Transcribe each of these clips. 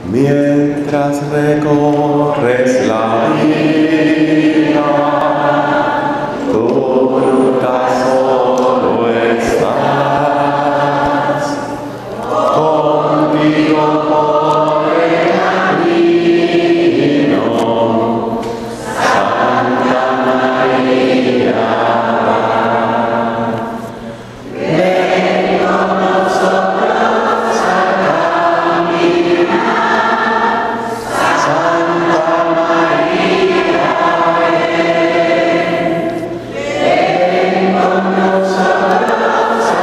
Mientras recorres la vida, tú nunca solo estás. Contigo por el camino, Santa María. Ven con nosotros a caminar, Santa María. Ven con nosotros a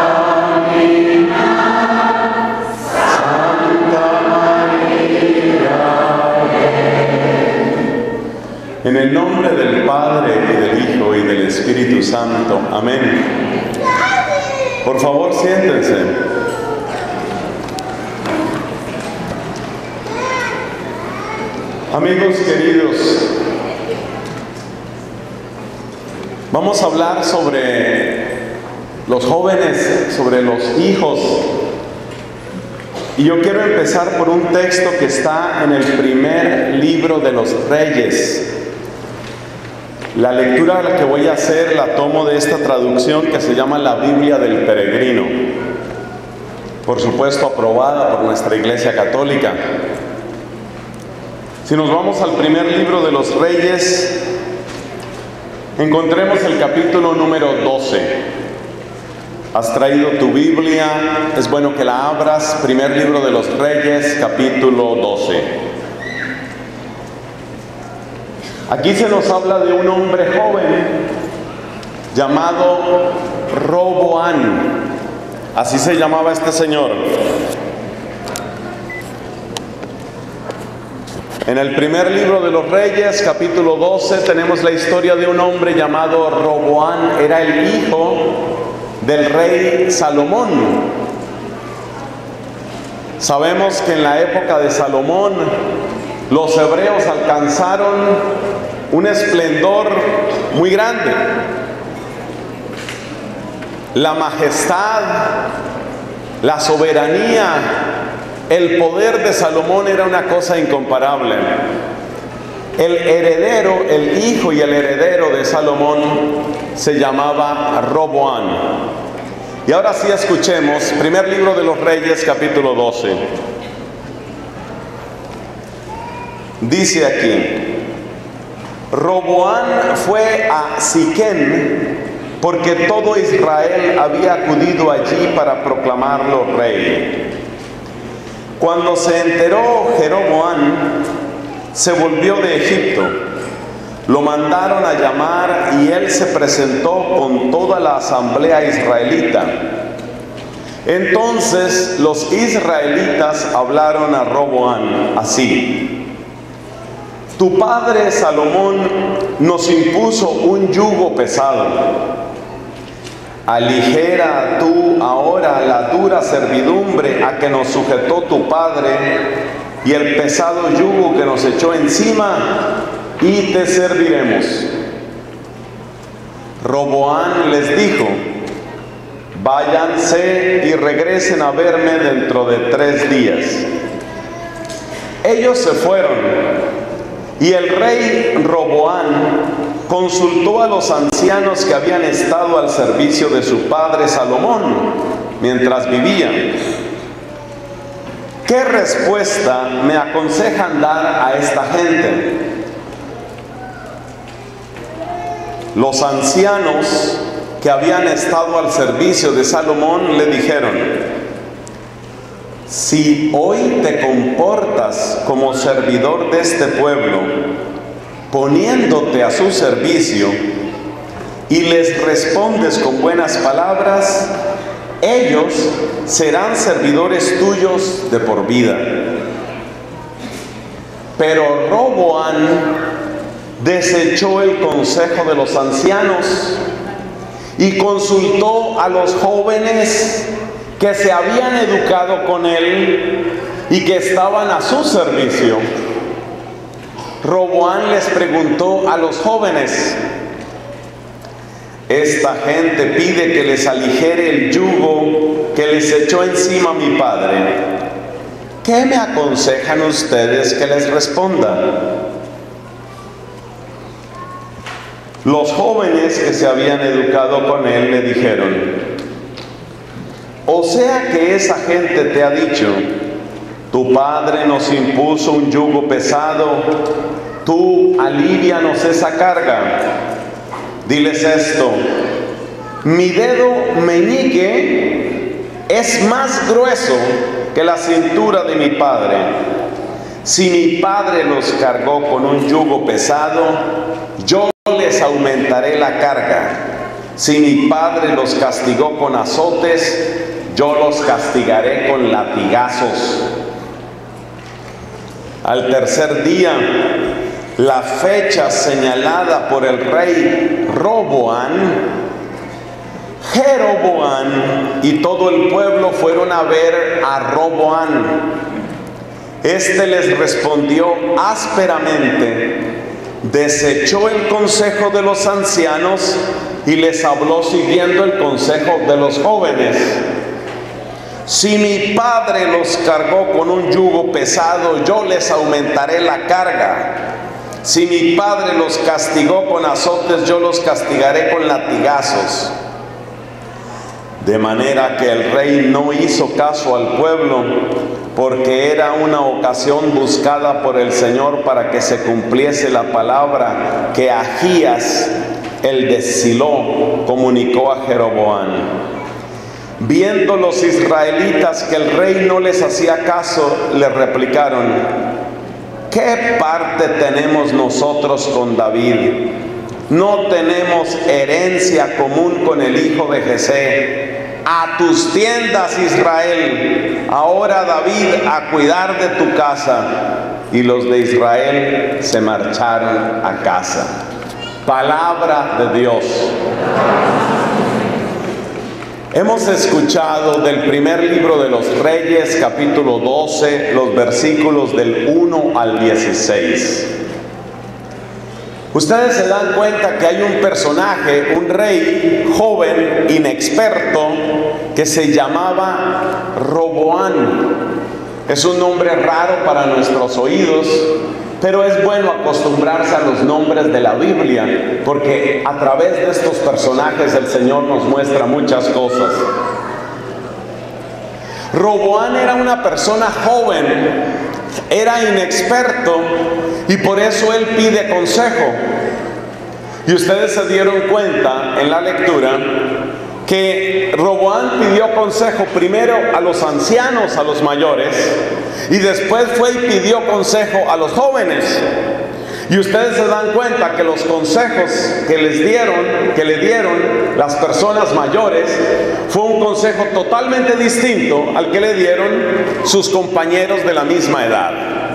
caminar, Santa María. En el nombre del Padre, y del Hijo, y del Espíritu Santo. Amén. Por favor, siéntense. Amigos queridos, vamos a hablar sobre los jóvenes, sobre los hijos. Y yo quiero empezar por un texto que está en el primer libro de los Reyes. La lectura que voy a hacer la tomo de esta traducción que se llama la Biblia del Peregrino. Por supuesto, aprobada por nuestra Iglesia Católica. Si nos vamos al primer libro de los Reyes, encontremos el capítulo número 12. Has traído tu Biblia, es bueno que la abras. Primer libro de los Reyes, capítulo 12. Aquí se nos habla de un hombre joven llamado Roboán. Así se llamaba este señor. En el primer libro de los Reyes, capítulo 12, tenemos la historia de un hombre llamado Roboán. Era el hijo del rey Salomón. Sabemos que en la época de Salomón, los hebreos alcanzaron un esplendor muy grande. La majestad, la soberanía, el poder de Salomón era una cosa incomparable. El heredero, el hijo y el heredero de Salomón se llamaba Roboán. Y ahora sí escuchemos, primer libro de los Reyes, capítulo 12. Dice aquí: Roboán fue a Siquén porque todo Israel había acudido allí para proclamarlo rey. Cuando se enteró Jeroboam, se volvió de Egipto. Lo mandaron a llamar y él se presentó con toda la asamblea israelita. Entonces los israelitas hablaron a Roboán así: Tu padre Salomón nos impuso un yugo pesado. Aligera tú ahora la dura servidumbre a que nos sujetó tu padre y el pesado yugo que nos echó encima, y te serviremos. Roboán les dijo: Váyanse y regresen a verme dentro de 3 días. Ellos se fueron. Y el rey Roboán consultó a los ancianos que habían estado al servicio de su padre Salomón mientras vivía. ¿Qué respuesta me aconsejan dar a esta gente? Los ancianos que habían estado al servicio de Salomón le dijeron: Si hoy te comportas como servidor de este pueblo, poniéndote a su servicio, y les respondes con buenas palabras, ellos serán servidores tuyos de por vida. Pero Roboán desechó el consejo de los ancianos y consultó a los jóvenes que se habían educado con él y que estaban a su servicio. Roboán les preguntó a los jóvenes: esta gente pide que les aligere el yugo que les echó encima mi padre. ¿qué me aconsejan ustedes que les responda? Los jóvenes que se habían educado con él le dijeron: o sea que esa gente te ha dicho, tu padre nos impuso un yugo pesado, tú alivianos esa carga. Diles esto: mi dedo meñique es más grueso que la cintura de mi padre. Si mi padre los cargó con un yugo pesado, yo les aumentaré la carga. Si mi padre los castigó con azotes, yo los castigaré con latigazos. Al tercer día, la fecha señalada por el rey Roboán, Jeroboán y todo el pueblo fueron a ver a Roboán. Este les respondió ásperamente, desechó el consejo de los ancianos y les habló siguiendo el consejo de los jóvenes. Si mi padre los cargó con un yugo pesado, yo les aumentaré la carga. Si mi padre los castigó con azotes, yo los castigaré con latigazos. De manera que el rey no hizo caso al pueblo, porque era una ocasión buscada por el Señor para que se cumpliese la palabra que Ahías, el de Silo, comunicó a Jeroboán. Viendo los israelitas que el rey no les hacía caso, le replicaron: ¿qué parte tenemos nosotros con David? No tenemos herencia común con el hijo de Jesé. A tus tiendas, Israel. Ahora, David, a cuidar de tu casa. Y los de Israel se marcharon a casa. Palabra de Dios. Hemos escuchado del primer libro de los Reyes, capítulo 12, los versículos del 1 al 16. Ustedes se dan cuenta que hay un personaje, un rey joven, inexperto, que se llamaba Roboán. Es un nombre raro para nuestros oídos, pero es bueno acostumbrarse a los nombres de la Biblia, porque a través de estos personajes el Señor nos muestra muchas cosas. Roboán era una persona joven, era inexperto, y por eso él pide consejo. Y ustedes se dieron cuenta en la lectura que Roboán pidió consejo primero a los ancianos, a los mayores, y después fue y pidió consejo a los jóvenes. Y ustedes se dan cuenta que los consejos que le dieron las personas mayores, fue un consejo totalmente distinto al que le dieron sus compañeros de la misma edad.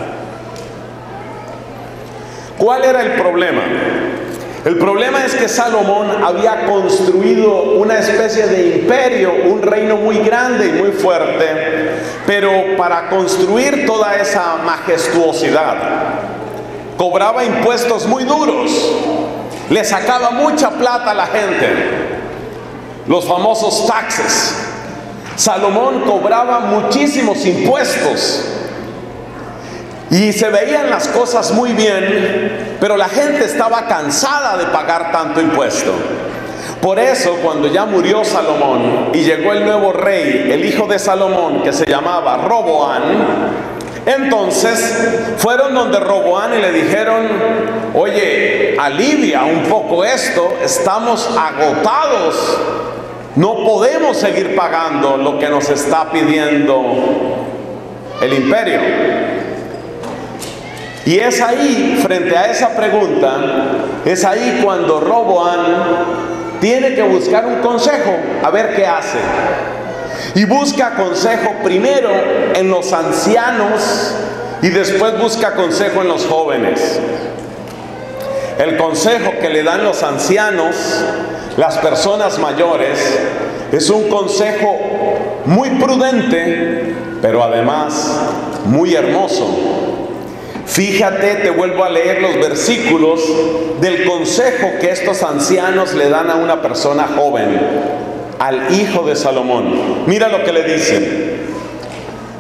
¿Cuál era el problema? El problema es que Salomón había construido una especie de imperio, un reino muy grande y muy fuerte, pero para construir toda esa majestuosidad, cobraba impuestos muy duros, le sacaba mucha plata a la gente, los famosos taxes. Salomón cobraba muchísimos impuestos y se veían las cosas muy bien, pero la gente estaba cansada de pagar tanto impuesto. Por eso, cuando ya murió Salomón y llegó el nuevo rey, el hijo de Salomón, que se llamaba Roboán, entonces fueron donde Roboán y le dijeron: oye, alivia un poco esto, estamos agotados, no podemos seguir pagando lo que nos está pidiendo el imperio. Y es ahí, frente a esa pregunta, es ahí cuando Roboán tiene que buscar un consejo, a ver qué hace. Y busca consejo primero en los ancianos y después busca consejo en los jóvenes. El consejo que le dan los ancianos, las personas mayores, es un consejo muy prudente, pero además muy hermoso. Fíjate, te vuelvo a leer los versículos del consejo que estos ancianos le dan a una persona joven, al hijo de Salomón. Mira lo que le dicen: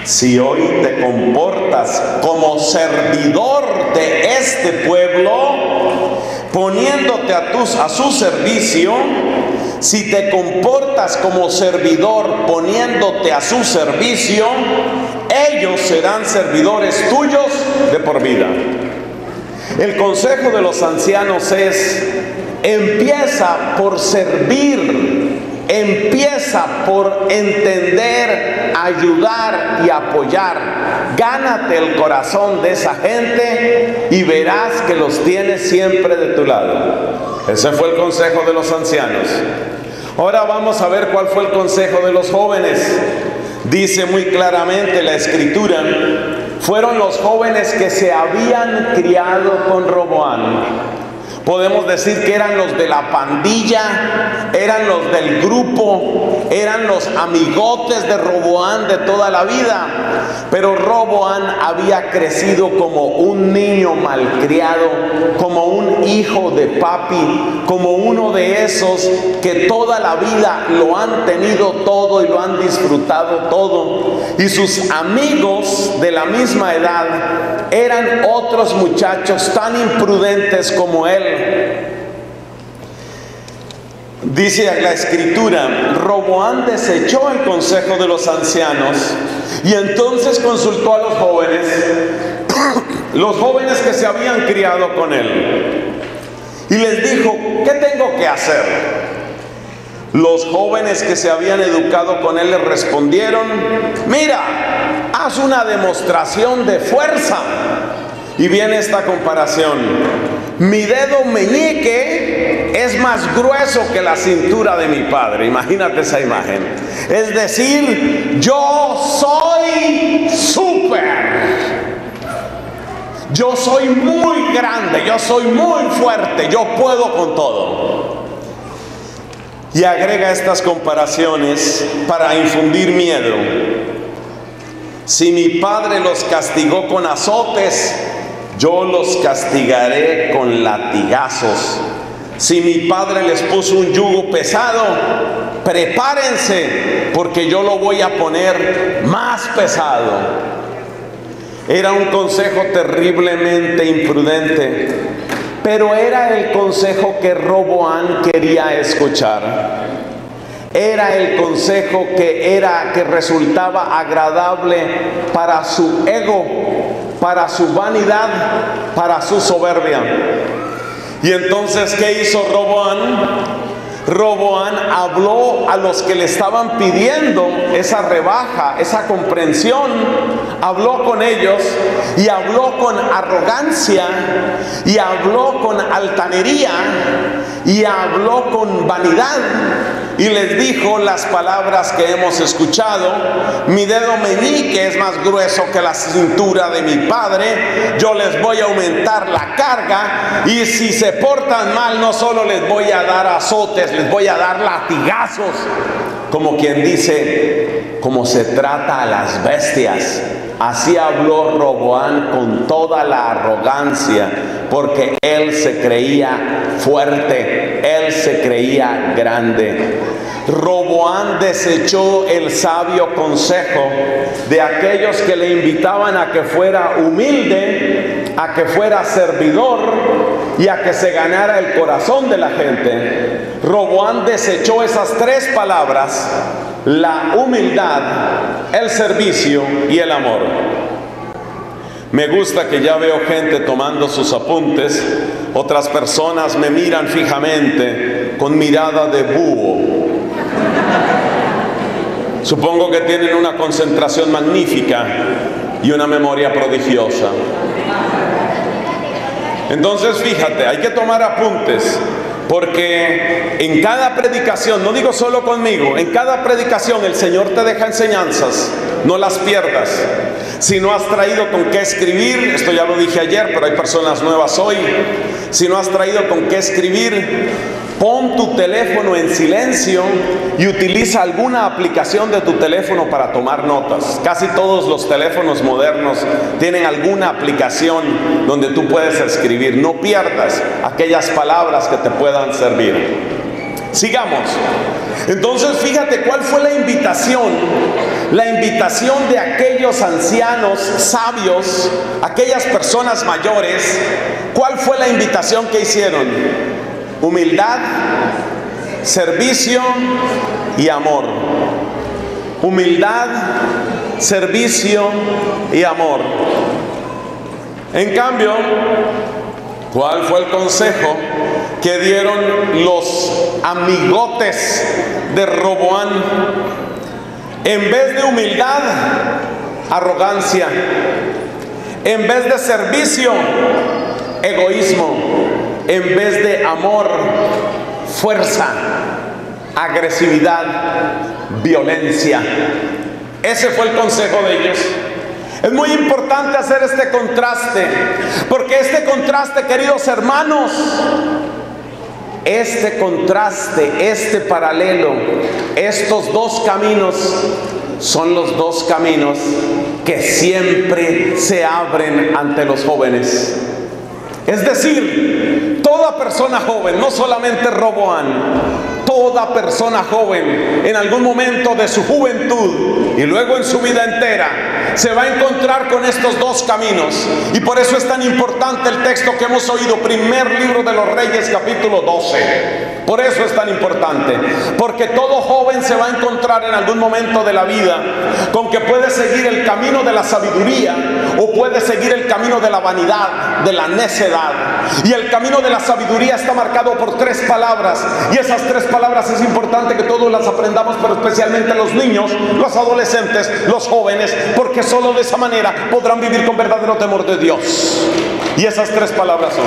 si hoy te comportas como servidor de este pueblo, poniéndote a su servicio, si te comportas como servidor poniéndote a su servicio, ellos serán servidores tuyos de por vida. El consejo de los ancianos es: empieza por servir, empieza por entender, ayudar y apoyar. Gánate el corazón de esa gente y verás que los tienes siempre de tu lado. Ese fue el consejo de los ancianos. Ahora vamos a ver cuál fue el consejo de los jóvenes. Dice muy claramente la Escritura: fueron los jóvenes que se habían criado con Roboam. Podemos decir que eran los de la pandilla, eran los del grupo, eran los amigotes de Roboam de toda la vida. Pero Roboam había crecido como un niño malcriado, como un hijo de papi, como uno de esos que toda la vida lo han tenido todo y lo han disfrutado todo. Y sus amigos de la misma edad eran otros muchachos tan imprudentes como él. Dice la Escritura: Roboam desechó el consejo de los ancianos y entonces consultó a los jóvenes que se habían criado con él, y les dijo: ¿qué tengo que hacer? Los jóvenes que se habían educado con él le respondieron: mira, haz una demostración de fuerza. Y viene esta comparación: mi dedo meñique es más grueso que la cintura de mi padre. Imagínate esa imagen. Es decir, yo soy súper. Yo soy muy grande, yo soy muy fuerte, yo puedo con todo. Y agrega estas comparaciones para infundir miedo. Si mi padre los castigó con azotes, yo los castigaré con latigazos. Si mi padre les puso un yugo pesado, prepárense, porque yo lo voy a poner más pesado. Era un consejo terriblemente imprudente, pero era el consejo que Roboam quería escuchar. Era el consejo que resultaba agradable para su ego, para su vanidad, para su soberbia. Y entonces, ¿qué hizo Roboam? Roboam habló a los que le estaban pidiendo esa rebaja, esa comprensión. Habló con ellos y habló con arrogancia y habló con altanería y habló con vanidad. Y les dijo las palabras que hemos escuchado: mi dedo meñique es más grueso que la cintura de mi padre. Yo les voy a aumentar la carga, y si se portan mal, no solo les voy a dar azotes, les voy a dar latigazos. Como quien dice, como se trata a las bestias. Así habló Roboam con toda la arrogancia, porque él se creía fuerte, él se creía grande. Roboam desechó el sabio consejo de aquellos que le invitaban a que fuera humilde, a que fuera servidor y a que se ganara el corazón de la gente. Roboam desechó esas tres palabras: la humildad, el servicio y el amor. Me gusta que ya veo gente tomando sus apuntes. Otras personas me miran fijamente con mirada de búho. Supongo que tienen una concentración magnífica y una memoria prodigiosa. Entonces, fíjate, hay que tomar apuntes, porque en cada predicación, no digo solo conmigo, en cada predicación el Señor te deja enseñanzas. No las pierdas. Si no has traído con qué escribir, esto ya lo dije ayer, pero hay personas nuevas hoy. Si no has traído con qué escribir, pon tu teléfono en silencio y utiliza alguna aplicación de tu teléfono para tomar notas. Casi todos los teléfonos modernos tienen alguna aplicación donde tú puedes escribir. No pierdas aquellas palabras que te puedan servir. Sigamos. Entonces, fíjate cuál fue la invitación. la invitación de aquellos ancianos sabios, aquellas personas mayores, ¿cuál fue la invitación que hicieron? Humildad, servicio y amor. Humildad, servicio y amor. En cambio, ¿cuál fue el consejo que dieron los amigotes de Roboán? En vez de humildad, arrogancia. En vez de servicio, egoísmo. En vez de amor, fuerza, agresividad, violencia. Ese fue el consejo de ellos. Es muy importante hacer este contraste, porque este contraste, queridos hermanos, este contraste, este paralelo, estos dos caminos son los dos caminos que siempre se abren ante los jóvenes. Es decir, toda persona joven, no solamente Roboán, toda persona joven en algún momento de su juventud y luego en su vida entera se va a encontrar con estos dos caminos. Y por eso es tan importante el texto que hemos oído, primer libro de los Reyes, capítulo 12. Por eso es tan importante, porque todo joven se va a encontrar en algún momento de la vida con que puede seguir el camino de la sabiduría o puede seguir el camino de la vanidad, de la necedad. Y el camino de la sabiduría está marcado por tres palabras, y esas tres palabras es importante que todos las aprendamos, pero especialmente los niños, los adolescentes, los jóvenes, porque solo de esa manera podrán vivir con verdadero temor de Dios. Y esas tres palabras son: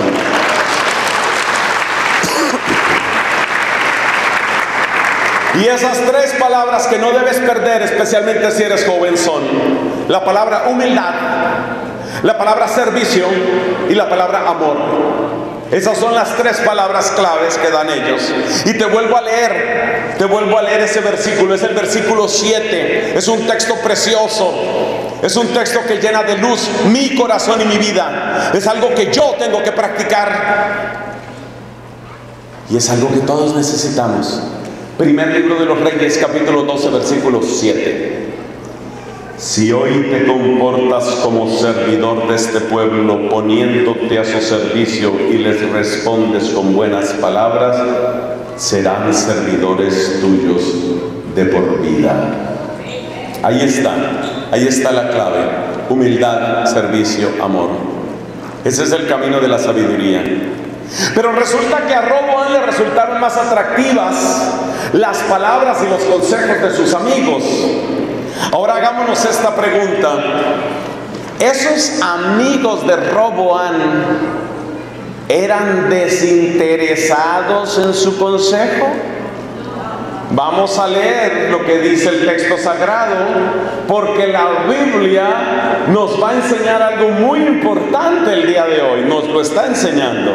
y esas tres palabras que no debes perder, especialmente si eres joven, son la palabra humildad, la palabra servicio y la palabra amor. Esas son las tres palabras claves que dan ellos. Y te vuelvo a leer ese versículo. Es el versículo 7. Es un texto precioso. Es un texto que llena de luz mi corazón y mi vida. Es algo que yo tengo que practicar. Y es algo que todos necesitamos. Primer libro de los Reyes, capítulo 12, versículo 7. Si hoy te comportas como servidor de este pueblo, poniéndote a su servicio y les respondes con buenas palabras, serán servidores tuyos de por vida. Ahí está la clave: humildad, servicio, amor. Ese es el camino de la sabiduría. Pero resulta que a Roboán le resultaron más atractivas las palabras y los consejos de sus amigos. Ahora hagámonos esta pregunta: ¿esos amigos de Roboán eran desinteresados en su consejo? Vamos a leer lo que dice el texto sagrado, porque la Biblia nos va a enseñar algo muy importante el día de hoy. Nos lo está enseñando.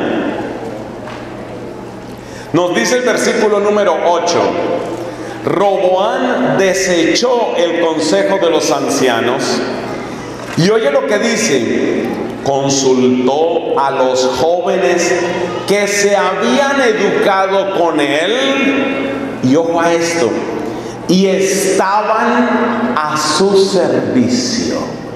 Nos dice el versículo número 8: Roboán desechó el consejo de los ancianos. Y oye lo que dice: consultó a los jóvenes que se habían educado con él. Y ojo a esto: y estaban a su servicio.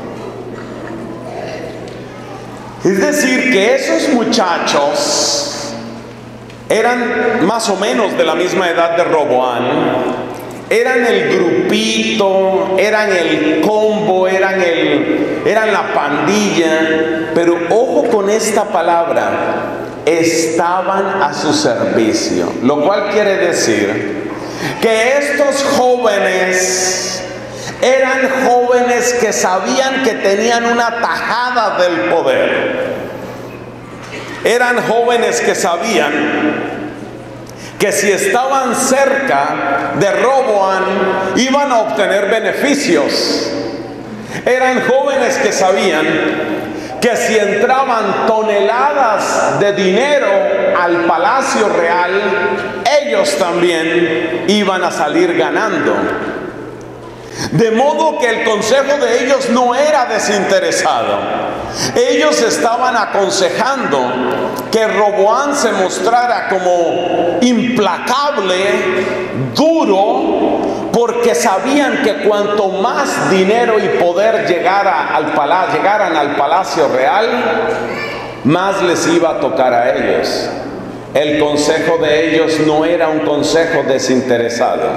Es decir, que esos muchachos eran más o menos de la misma edad de Roboán. Eran el grupito, eran el combo, eran la pandilla. Pero ojo con esta palabra: estaban a su servicio. Lo cual quiere decir que estos jóvenes eran jóvenes que sabían que tenían una tajada del poder. Eran jóvenes que sabían que si estaban cerca de Roboán iban a obtener beneficios. Eran jóvenes que sabían que si entraban toneladas de dinero al palacio real, ellos también iban a salir ganando. De modo que el consejo de ellos no era desinteresado. Ellos estaban aconsejando que Roboán se mostrara como implacable, duro, porque sabían que cuanto más dinero y poder llegaran al palacio real, más les iba a tocar a ellos. El consejo de ellos no era un consejo desinteresado.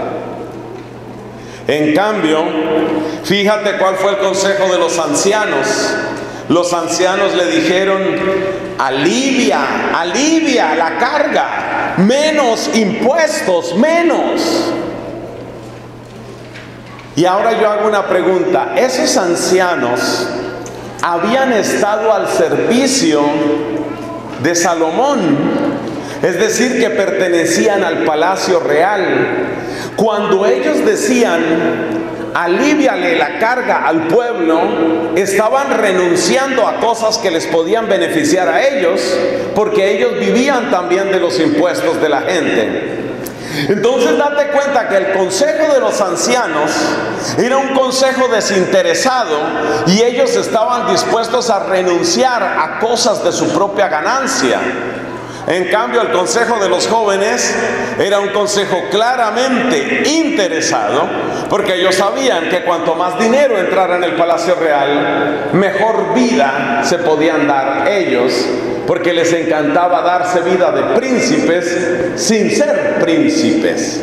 En cambio, fíjate cuál fue el consejo de los ancianos. Los ancianos le dijeron: alivia la carga, menos impuestos, menos. Y ahora yo hago una pregunta: ¿esos ancianos habían estado al servicio de Salomón? Es decir, que pertenecían al palacio real. Cuando ellos decían: alíviale la carga al pueblo, estaban renunciando a cosas que les podían beneficiar a ellos, porque ellos vivían también de los impuestos de la gente. Entonces date cuenta que el consejo de los ancianos era un consejo desinteresado, y ellos estaban dispuestos a renunciar a cosas de su propia ganancia. En cambio, el consejo de los jóvenes era un consejo claramente interesado, porque ellos sabían que cuanto más dinero entrara en el palacio real, mejor vida se podían dar ellos, porque les encantaba darse vida de príncipes sin ser príncipes.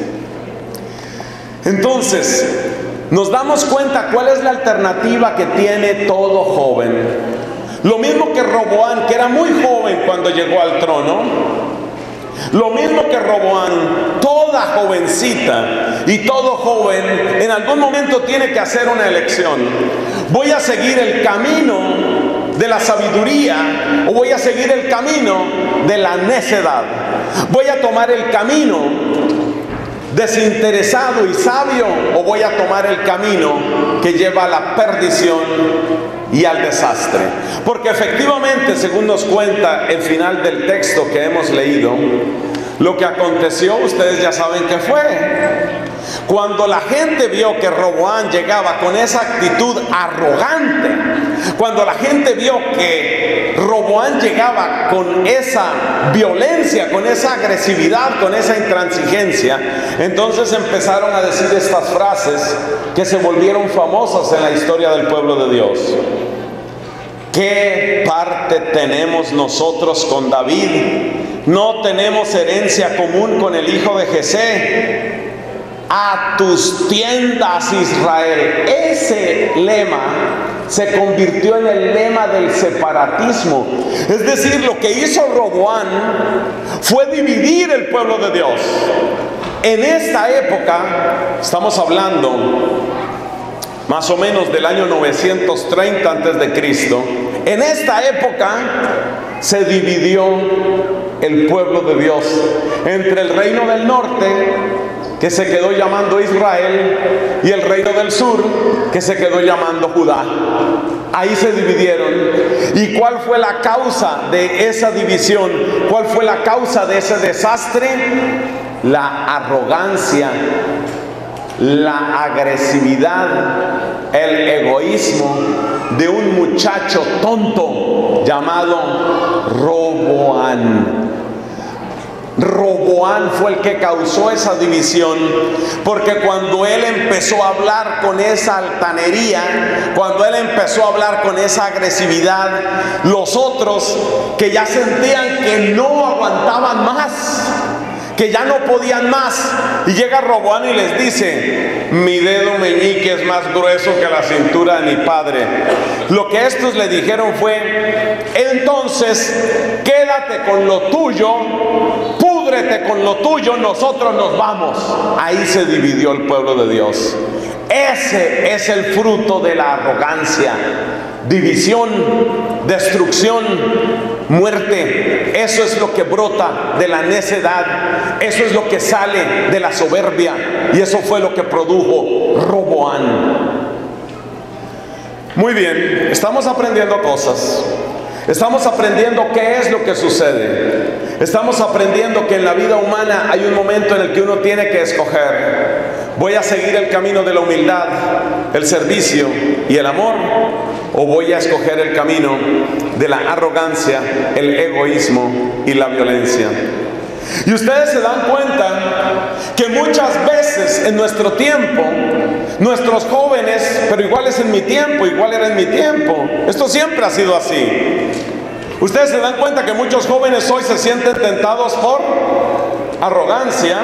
Entonces, nos damos cuenta cuál es la alternativa que tiene todo joven. Lo mismo que Roboán, que era muy joven cuando llegó al trono. Lo mismo que Roboán, toda jovencita y todo joven en algún momento tiene que hacer una elección. ¿Voy a seguir el camino de la sabiduría o voy a seguir el camino de la necedad? ¿Voy a tomar el camino desinteresado y sabio o voy a tomar el camino que lleva a la perdición y al desastre? Porque efectivamente, según nos cuenta el final del texto que hemos leído, lo que aconteció, ustedes ya saben qué fue. Cuando la gente vio que Roboán llegaba con esa actitud arrogante, cuando la gente vio que Roboán llegaba con esa violencia, con esa agresividad, con esa intransigencia, entonces empezaron a decir estas frases que se volvieron famosas en la historia del pueblo de Dios. ¿Qué parte tenemos nosotros con David? ¿No tenemos herencia común con el hijo de Jesé? A tus tiendas, Israel. Ese lema se convirtió en el lema del separatismo. Es decir, lo que hizo Roboán fue dividir el pueblo de Dios. En esta época, estamos hablando más o menos del año 930 antes de Cristo, en esta época se dividió el pueblo de Dios entre el reino del norte, que se quedó llamando Israel, y el reino del sur, que se quedó llamando Judá. Ahí se dividieron. ¿Y cuál fue la causa de esa división? ¿Cuál fue la causa de ese desastre? La arrogancia, la agresividad, el egoísmo de un muchacho tonto llamado Roboán. Roboán fue el que causó esa división, porque cuando él empezó a hablar con esa altanería, cuando él empezó a hablar con esa agresividad, los otros que ya sentían que no aguantaban más, que ya no podían más, y llega Roboán y les dice: mi dedo meñique es más grueso que la cintura de mi padre. Lo que estos le dijeron fue: entonces quédate con lo tuyo, púdrete con lo tuyo, nosotros nos vamos. Ahí se dividió el pueblo de Dios. Ese es el fruto de la arrogancia. División, destrucción, muerte. Eso es lo que brota de la necedad. Eso es lo que sale de la soberbia. Y eso fue lo que produjo Roboán. Muy bien, estamos aprendiendo cosas. Estamos aprendiendo qué es lo que sucede. Estamos aprendiendo que en la vida humana hay un momento en el que uno tiene que escoger: ¿voy a seguir el camino de la humildad, el servicio y el amor? ¿O voy a escoger el camino de la arrogancia, el egoísmo y la violencia? Y ustedes se dan cuenta que muchas veces en nuestro tiempo, nuestros jóvenes, pero igual es en mi tiempo, igual era en mi tiempo, esto siempre ha sido así. Ustedes se dan cuenta que muchos jóvenes hoy se sienten tentados por arrogancia,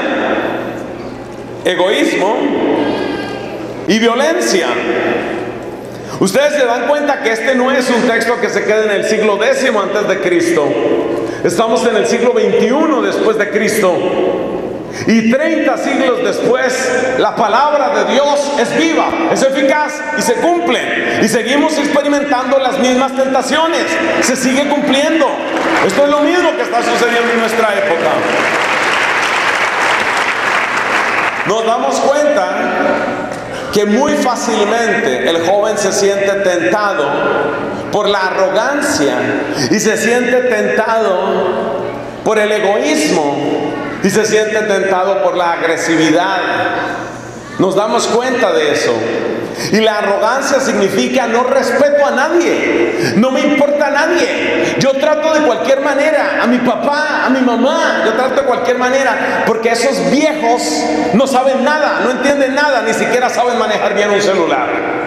egoísmo y violencia. Ustedes se dan cuenta que este no es un texto que se queda en el siglo X antes de Cristo. Estamos en el siglo XXI después de Cristo. Y 30 siglos después, la palabra de Dios es viva, es eficaz y se cumple. Y seguimos experimentando las mismas tentaciones. Se sigue cumpliendo. Esto es lo mismo que está sucediendo en nuestra época. Nos damos cuenta que muy fácilmente el joven se siente tentado por la arrogancia y se siente tentado por el egoísmo y se siente tentado por la agresividad. Nos damos cuenta de eso. Y la arrogancia significa no respeto a nadie, no me importa a nadie, yo trato de cualquier manera, a mi papá, a mi mamá, yo trato de cualquier manera, porque esos viejos no saben nada, no entienden nada, ni siquiera saben manejar bien un celular.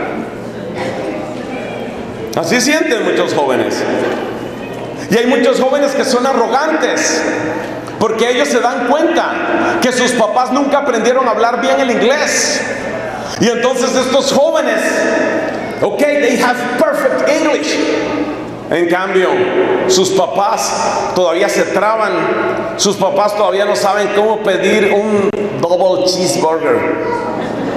Así sienten muchos jóvenes. Y hay muchos jóvenes que son arrogantes, porque ellos se dan cuenta que sus papás nunca aprendieron a hablar bien el inglés. Y entonces estos jóvenes, they have perfect English. En cambio, sus papás todavía se traban. Sus papás todavía no saben cómo pedir un double cheeseburger.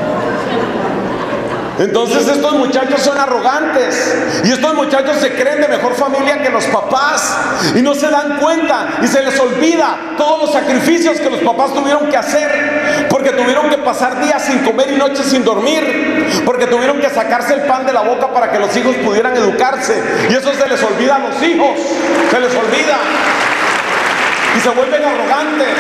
Entonces estos muchachos son arrogantes y estos muchachos se creen de mejor familia que los papás y no se dan cuenta y se les olvida todos los sacrificios que los papás tuvieron que hacer, porque tuvieron que pasar días sin comer y noches sin dormir, porque tuvieron que sacarse el pan de la boca para que los hijos pudieran educarse, y eso se les olvida a los hijos, se les olvida y se vuelven arrogantes.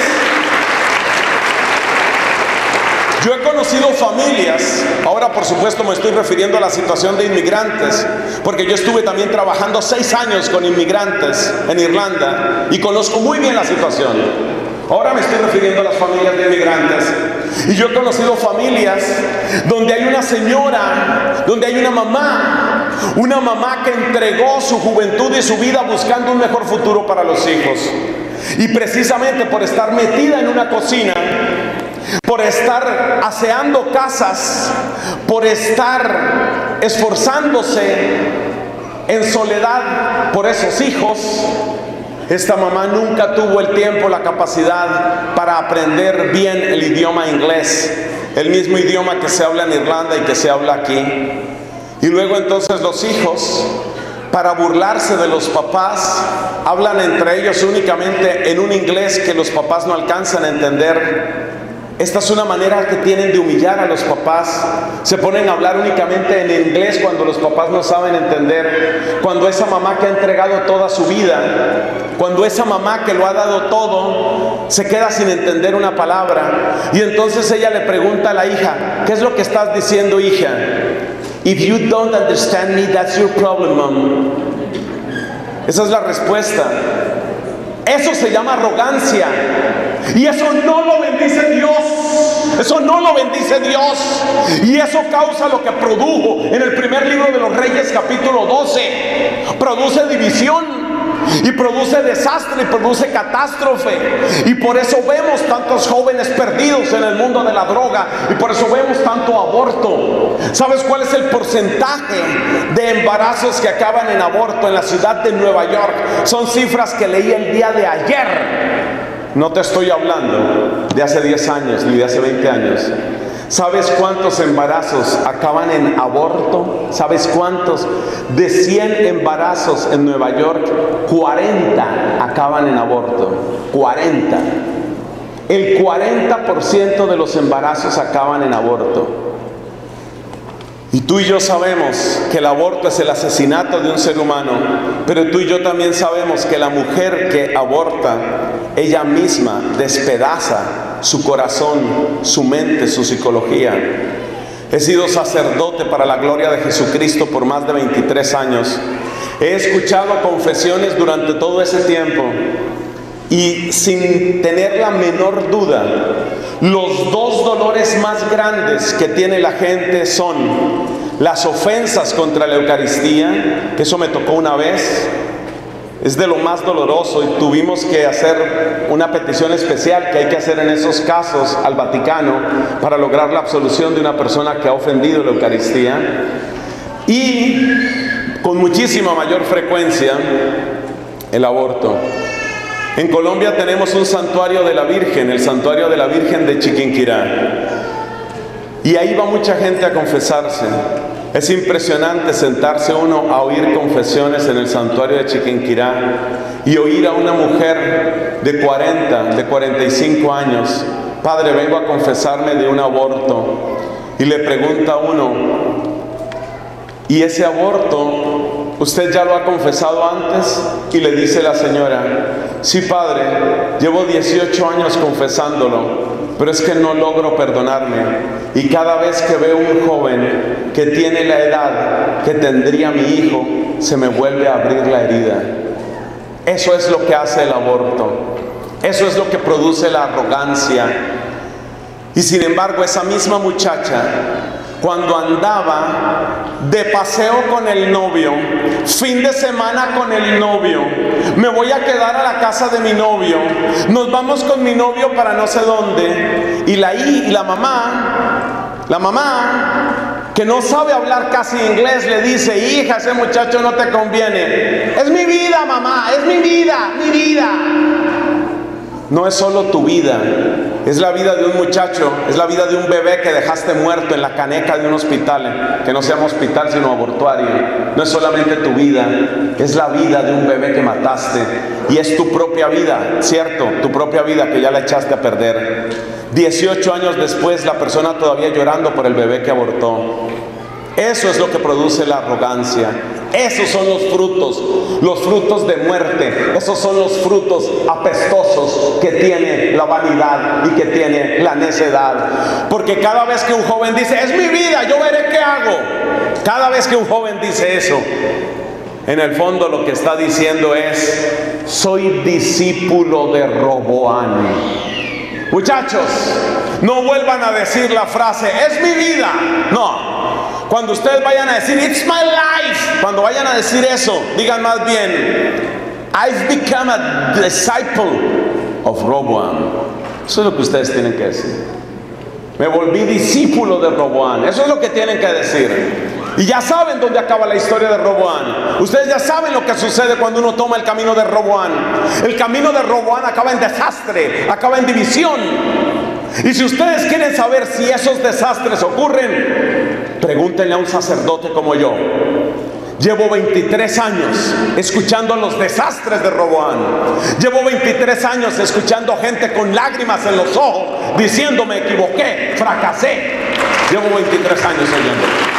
Yo he conocido familias, ahora por supuesto me estoy refiriendo a la situación de inmigrantes, porque yo estuve también trabajando 6 años con inmigrantes en Irlanda y conozco muy bien la situación. Ahora me estoy refiriendo a las familias de inmigrantes. Y yo he conocido familias donde hay una señora, donde hay una mamá que entregó su juventud y su vida buscando un mejor futuro para los hijos. Y precisamente por estar metida en una cocina, por estar aseando casas, por estar esforzándose en soledad por esos hijos, esta mamá nunca tuvo el tiempo, la capacidad para aprender bien el idioma inglés, el mismo idioma que se habla en Irlanda y que se habla aquí. Y luego entonces los hijos, para burlarse de los papás, hablan entre ellos únicamente en un inglés que los papás no alcanzan a entender. Esta es una manera que tienen de humillar a los papás. Se ponen a hablar únicamente en inglés cuando los papás no saben entender. Cuando esa mamá que ha entregado toda su vida, cuando esa mamá que lo ha dado todo, se queda sin entender una palabra. Y entonces ella le pregunta a la hija: ¿qué es lo que estás diciendo, hija? If you don't understand me, that's your problem, mom. Esa es la respuesta. Eso se llama arrogancia. Y eso no lo bendice Dios. Eso no lo bendice Dios. Y eso causa lo que produjo en el primer libro de los Reyes, capítulo 12. Produce división. Y produce desastre, y produce catástrofe. Y por eso vemos tantos jóvenes perdidos en el mundo de la droga. Y por eso vemos tanto aborto. ¿Sabes cuál es el porcentaje de embarazos que acaban en aborto en la ciudad de Nueva York? Son cifras que leí el día de ayer. No te estoy hablando de hace 10 años ni de hace 20 años. ¿Sabes cuántos embarazos acaban en aborto? ¿Sabes cuántos? De 100 embarazos en Nueva York, 40 acaban en aborto. 40. El 40% de los embarazos acaban en aborto. Y tú y yo sabemos que el aborto es el asesinato de un ser humano, pero tú y yo también sabemos que la mujer que aborta, ella misma despedaza su corazón, su mente, su psicología. He sido sacerdote para la gloria de Jesucristo por más de 23 años. He escuchado confesiones durante todo ese tiempo Y sin tener la menor duda, los dos dolores más grandes que tiene la gente son las ofensas contra la Eucaristía, que eso me tocó una vez, es de lo más doloroso, y tuvimos que hacer una petición especial que hay que hacer en esos casos al Vaticano para lograr la absolución de una persona que ha ofendido la Eucaristía. Y con muchísima mayor frecuencia el aborto. En Colombia tenemos un santuario de la Virgen, el santuario de la Virgen de Chiquinquirá, y ahí va mucha gente a confesarse. Es impresionante sentarse uno a oír confesiones en el santuario de Chiquinquirá y oír a una mujer de 40, de 45 años: padre, vengo a confesarme de un aborto. Y le pregunta a uno: ¿y ese aborto usted ya lo ha confesado antes? Y le dice la señora: sí, padre, llevo 18 años confesándolo, pero es que no logro perdonarme. Y cada vez que veo un joven que tiene la edad que tendría mi hijo, se me vuelve a abrir la herida. Eso es lo que hace el aborto. Eso es lo que produce la arrogancia. Y sin embargo, esa misma muchacha, cuando andaba de paseo con el novio, fin de semana con el novio, me voy a quedar a la casa de mi novio, nos vamos con mi novio para no sé dónde, y la mamá, que no sabe hablar casi inglés, le dice: hija, ese muchacho no te conviene. Es mi vida, mamá, es mi vida, mi vida. No es solo tu vida, es la vida de un muchacho, es la vida de un bebé que dejaste muerto en la caneca de un hospital, que no se llama hospital sino abortuario. No es solamente tu vida, es la vida de un bebé que mataste, y es tu propia vida, ¿cierto? Tu propia vida que ya la echaste a perder. 18 años después, la persona todavía llorando por el bebé que abortó. Eso es lo que produce la arrogancia. Esos son los frutos de muerte. Esos son los frutos apestosos que tiene la vanidad y que tiene la necedad. Porque cada vez que un joven dice: es mi vida, yo veré qué hago, cada vez que un joven dice eso, en el fondo lo que está diciendo es: soy discípulo de Roboán. Muchachos, no vuelvan a decir la frase: es mi vida. No. Cuando ustedes vayan a decir "it's my life", cuando vayan a decir eso, digan más bien: I've become a disciple of Roboam. Eso es lo que ustedes tienen que decir. Me volví discípulo de Roboam. Eso es lo que tienen que decir. Y ya saben dónde acaba la historia de Roboam. Ustedes ya saben lo que sucede cuando uno toma el camino de Roboam. El camino de Roboam acaba en desastre, acaba en división. Y si ustedes quieren saber si esos desastres ocurren, pregúntenle a un sacerdote como yo. Llevo 23 años escuchando los desastres de Roboam. Llevo 23 años escuchando gente con lágrimas en los ojos diciendo: me equivoqué, fracasé. Llevo 23 años oyendo.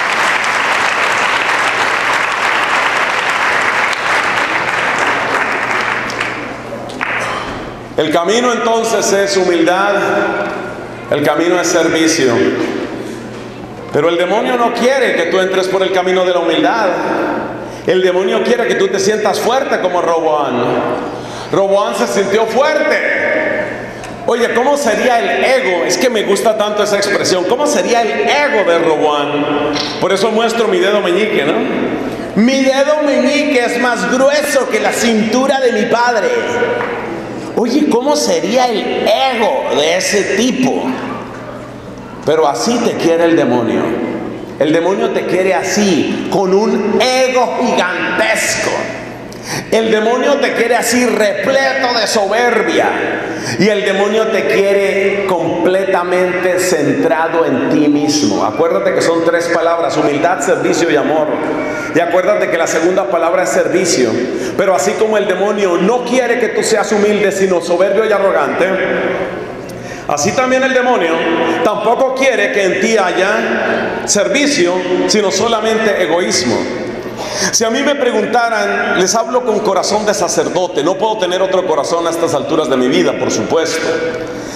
El camino entonces es humildad, el camino es servicio. Pero el demonio no quiere que tú entres por el camino de la humildad. El demonio quiere que tú te sientas fuerte como Roboam. Roboam se sintió fuerte. Oye, ¿cómo sería el ego? Es que me gusta tanto esa expresión. ¿Cómo sería el ego de Roboam? Por eso muestro mi dedo meñique, ¿no? Mi dedo meñique es más grueso que la cintura de mi padre. Oye, ¿cómo sería el ego de ese tipo? Pero así te quiere el demonio. El demonio te quiere así, con un ego gigantesco. El demonio te quiere así, repleto de soberbia. Y el demonio te quiere completamente centrado en ti mismo. Acuérdate que son 3 palabras: humildad, servicio y amor. Y acuérdate que la segunda palabra es servicio. Pero así como el demonio no quiere que tú seas humilde, sino soberbio y arrogante, así también el demonio tampoco quiere que en ti haya servicio, sino solamente egoísmo. Si a mí me preguntaran, les hablo con corazón de sacerdote, no puedo tener otro corazón a estas alturas de mi vida, por supuesto.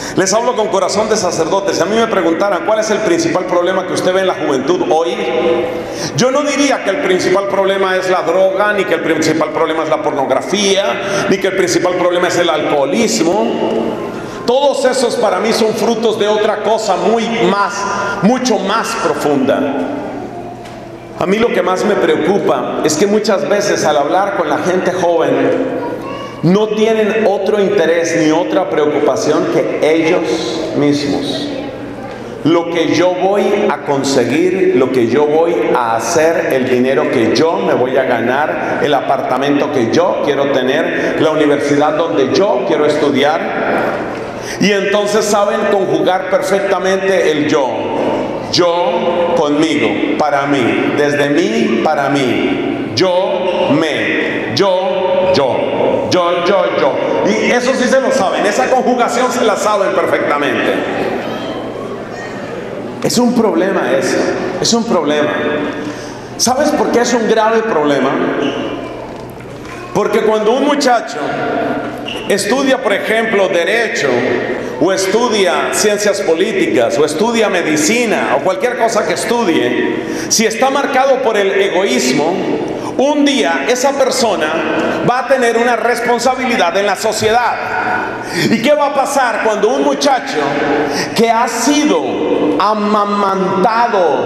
Les hablo con corazón de sacerdotes. Si a mí me preguntaran cuál es el principal problema que usted ve en la juventud hoy, yo no diría que el principal problema es la droga, ni que el principal problema es la pornografía, ni que el principal problema es el alcoholismo. Todos esos para mí son frutos de otra cosa mucho más profunda. A mí lo que más me preocupa es que muchas veces al hablar con la gente joven no tienen otro interés ni otra preocupación que ellos mismos. Lo que yo voy a conseguir, lo que yo voy a hacer, el dinero que yo me voy a ganar, el apartamento que yo quiero tener, la universidad donde yo quiero estudiar. Y entonces saben conjugar perfectamente el yo. Yo conmigo, para mí, desde mí para mí. Yo, me, yo. Y eso sí se lo saben, esa conjugación se la saben perfectamente. Es un problema eso, es un problema. ¿Sabes por qué es un grave problema? Porque cuando un muchacho estudia, por ejemplo, derecho, o estudia ciencias políticas, o estudia medicina, o cualquier cosa que estudie, si está marcado por el egoísmo, un día esa persona va a tener una responsabilidad en la sociedad. ¿Y qué va a pasar cuando un muchacho que ha sido amamantado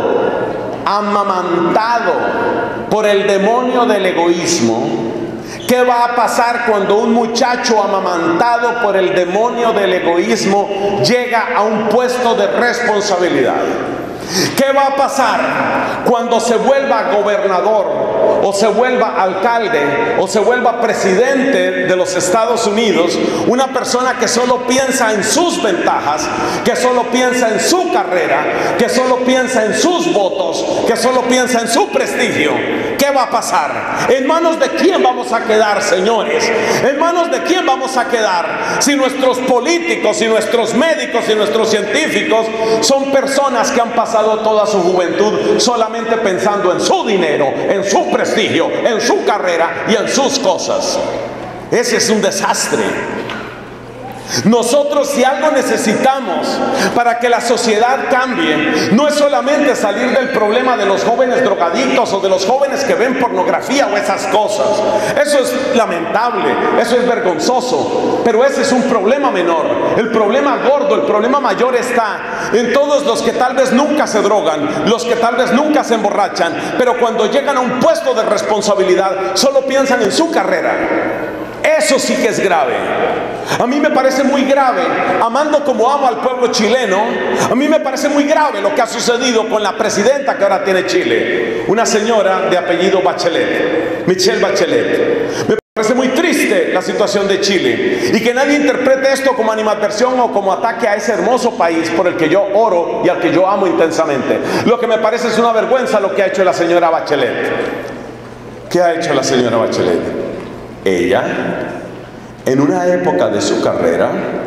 por el demonio del egoísmo? ¿Qué va a pasar cuando un muchacho amamantado por el demonio del egoísmo llega a un puesto de responsabilidad? ¿Qué va a pasar cuando se vuelva gobernador, o se vuelva alcalde, o se vuelva presidente de los Estados Unidos? Una persona que solo piensa en sus ventajas, que solo piensa en su carrera, que solo piensa en sus votos, que solo piensa en su prestigio. ¿Qué va a pasar? ¿En manos de quién vamos a quedar, señores? ¿En manos de quién vamos a quedar si nuestros políticos, si nuestros médicos, si nuestros científicos son personas que han pasado toda su juventud solamente pensando en su dinero, en su prestigio, en su carrera y en sus cosas? Ese es un desastre. Nosotros, si algo necesitamos para que la sociedad cambie, no es solamente salir del problema de los jóvenes drogadictos o de los jóvenes que ven pornografía o esas cosas. Eso es lamentable, eso es vergonzoso, pero ese es un problema menor. El problema gordo, el problema mayor está en todos los que tal vez nunca se drogan, los que tal vez nunca se emborrachan, pero cuando llegan a un puesto de responsabilidad solo piensan en su carrera. Eso sí que es grave. A mí me parece muy grave, amando como amo al pueblo chileno, a mí me parece muy grave lo que ha sucedido con la presidenta que ahora tiene Chile, una señora de apellido Bachelet, Michelle Bachelet. Me parece muy triste la situación de Chile, y que nadie interprete esto como animadversión o como ataque a ese hermoso país por el que yo oro y al que yo amo intensamente. Lo que me parece es una vergüenza lo que ha hecho la señora Bachelet. ¿Qué ha hecho la señora Bachelet? Ella, en una época de su carrera,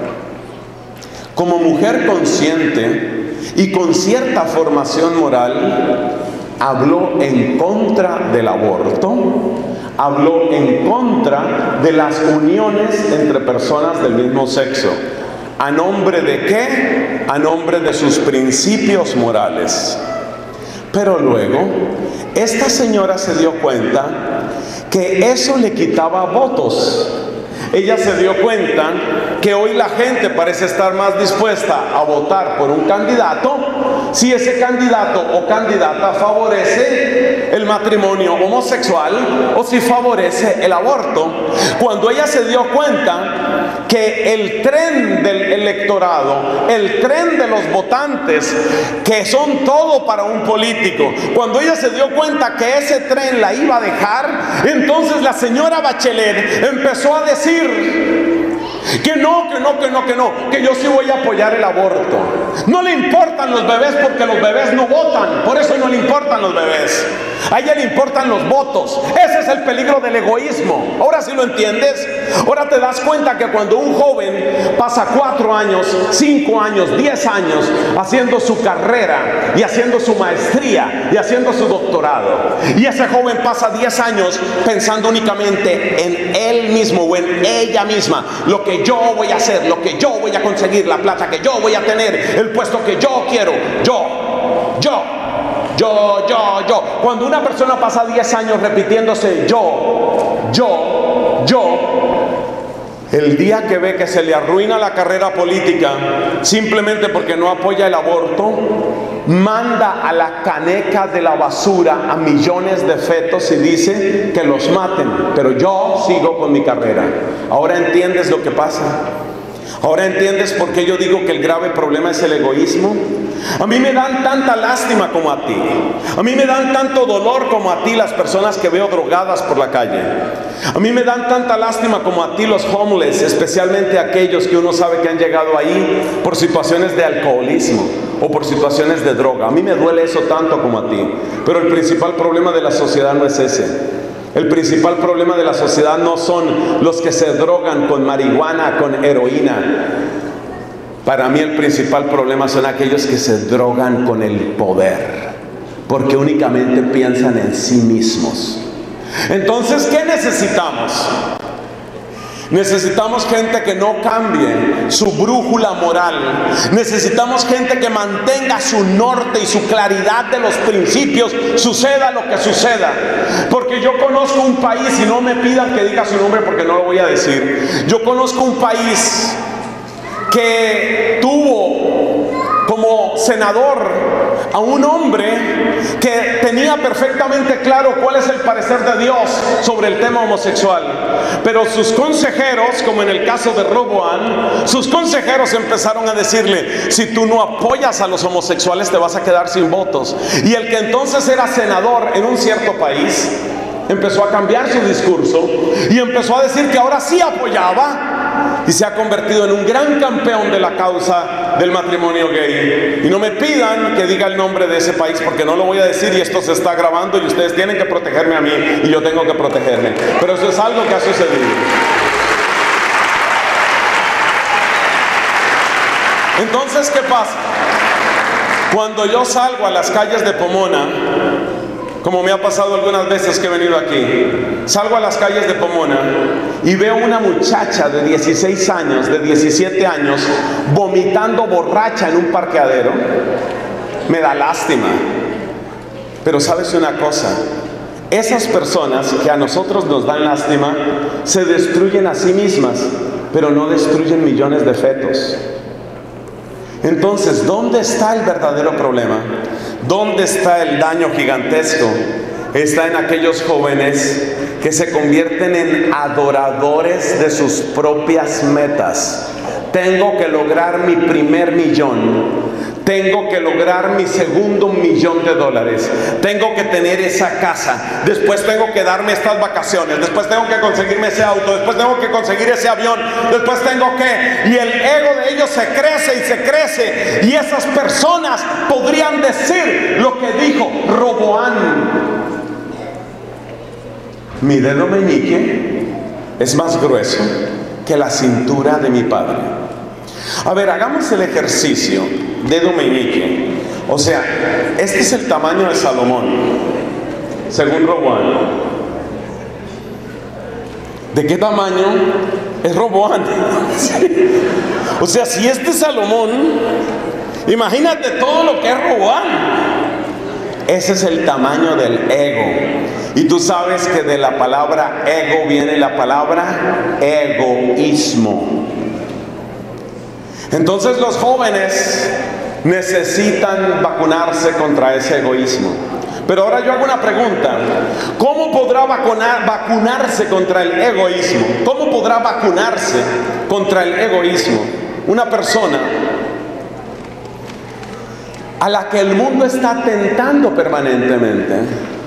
como mujer consciente y con cierta formación moral, habló en contra del aborto, habló en contra de las uniones entre personas del mismo sexo. ¿A nombre de qué? A nombre de sus principios morales. Pero luego, esta señora se dio cuenta que eso le quitaba votos. Ella se dio cuenta que hoy la gente parece estar más dispuesta a votar por un candidato si ese candidato o candidata favorece el matrimonio homosexual o si favorece el aborto. Cuando ella se dio cuenta que el tren del electorado, el tren de los votantes, que son todo para un político, cuando ella se dio cuenta que ese tren la iba a dejar, entonces la señora Bachelet empezó a decir que no, que yo sí voy a apoyar el aborto. No le importan los bebés porque los bebés no votan, por eso no le importan los bebés. A ella le importan los votos. Ese es el peligro del egoísmo. Ahora sí lo entiendes. Ahora te das cuenta que cuando un joven pasa 4 años, 5 años, 10 años haciendo su carrera y haciendo su maestría y haciendo su doctorado, y ese joven pasa 10 años pensando únicamente en él mismo o en ella misma, lo que que yo voy a hacer, lo que yo voy a conseguir, la plata que yo voy a tener, el puesto que yo quiero, yo. Cuando una persona pasa 10 años repitiéndose yo, el día que ve que se le arruina la carrera política simplemente porque no apoya el aborto, manda a la caneca de la basura a millones de fetos y dice que los maten, pero yo sigo con mi carrera. ¿Ahora entiendes lo que pasa? ¿Ahora entiendes por qué yo digo que el grave problema es el egoísmo? A mí me dan tanta lástima como a ti. A mí me dan tanto dolor como a ti las personas que veo drogadas por la calle. A mí me dan tanta lástima como a ti los homeless, especialmente aquellos que uno sabe que han llegado ahí por situaciones de alcoholismo o por situaciones de droga. A mí me duele eso tanto como a ti. Pero el principal problema de la sociedad no es ese. El principal problema de la sociedad no son los que se drogan con marihuana, con heroína. Para mí el principal problema son aquellos que se drogan con el poder, porque únicamente piensan en sí mismos. Entonces, ¿qué necesitamos? Necesitamos gente que no cambie su brújula moral. Necesitamos gente que mantenga su norte y su claridad de los principios, suceda lo que suceda. Porque yo conozco un país, y no me pidan que diga su nombre porque no lo voy a decir. Yo conozco un país que tuvo como senador a un hombre que tenía perfectamente claro cuál es el parecer de Dios sobre el tema homosexual, pero sus consejeros, como en el caso de Roboam, sus consejeros empezaron a decirle: si tú no apoyas a los homosexuales te vas a quedar sin votos. Y el que entonces era senador en un cierto país empezó a cambiar su discurso y empezó a decir que ahora sí apoyaba, y se ha convertido en un gran campeón de la causa del matrimonio gay. Y no me pidan que diga el nombre de ese país porque no lo voy a decir, y esto se está grabando y ustedes tienen que protegerme a mí y yo tengo que protegerme, pero eso es algo que ha sucedido. Entonces, ¿qué pasa? Cuando yo salgo a las calles de Pomona, como me ha pasado algunas veces que he venido aquí, salgo a las calles de Pomona y veo una muchacha de 16 años, de 17 años, vomitando borracha en un parqueadero. Me da lástima. Pero ¿sabes una cosa? Esas personas que a nosotros nos dan lástima se destruyen a sí mismas, pero no destruyen millones de fetos. Entonces, ¿dónde está el verdadero problema? ¿Dónde está el daño gigantesco? Está en aquellos jóvenes que se convierten en adoradores de sus propias metas. Tengo que lograr mi primer millón. Tengo que lograr mi segundo $1,000,000. Tengo que tener esa casa. Después tengo que darme estas vacaciones. Después tengo que conseguirme ese auto. Después tengo que conseguir ese avión. Después tengo que... Y el ego de ellos se crece y se crece. Y esas personas podrían decir lo que dijo Roboam: mi dedo meñique es más grueso que la cintura de mi padre. A ver, hagamos el ejercicio. Dedo meñique. O sea, este es el tamaño de Salomón, según Roboam. ¿De qué tamaño es Roboam? O sea, si este es Salomón, imagínate todo lo que es Roboam. Ese es el tamaño del ego. Y tú sabes que de la palabra ego viene la palabra egoísmo. Entonces los jóvenes necesitan vacunarse contra ese egoísmo. Pero ahora yo hago una pregunta: ¿cómo podrá vacunarse contra el egoísmo? ¿Cómo podrá vacunarse contra el egoísmo una persona a la que el mundo está tentando permanentemente?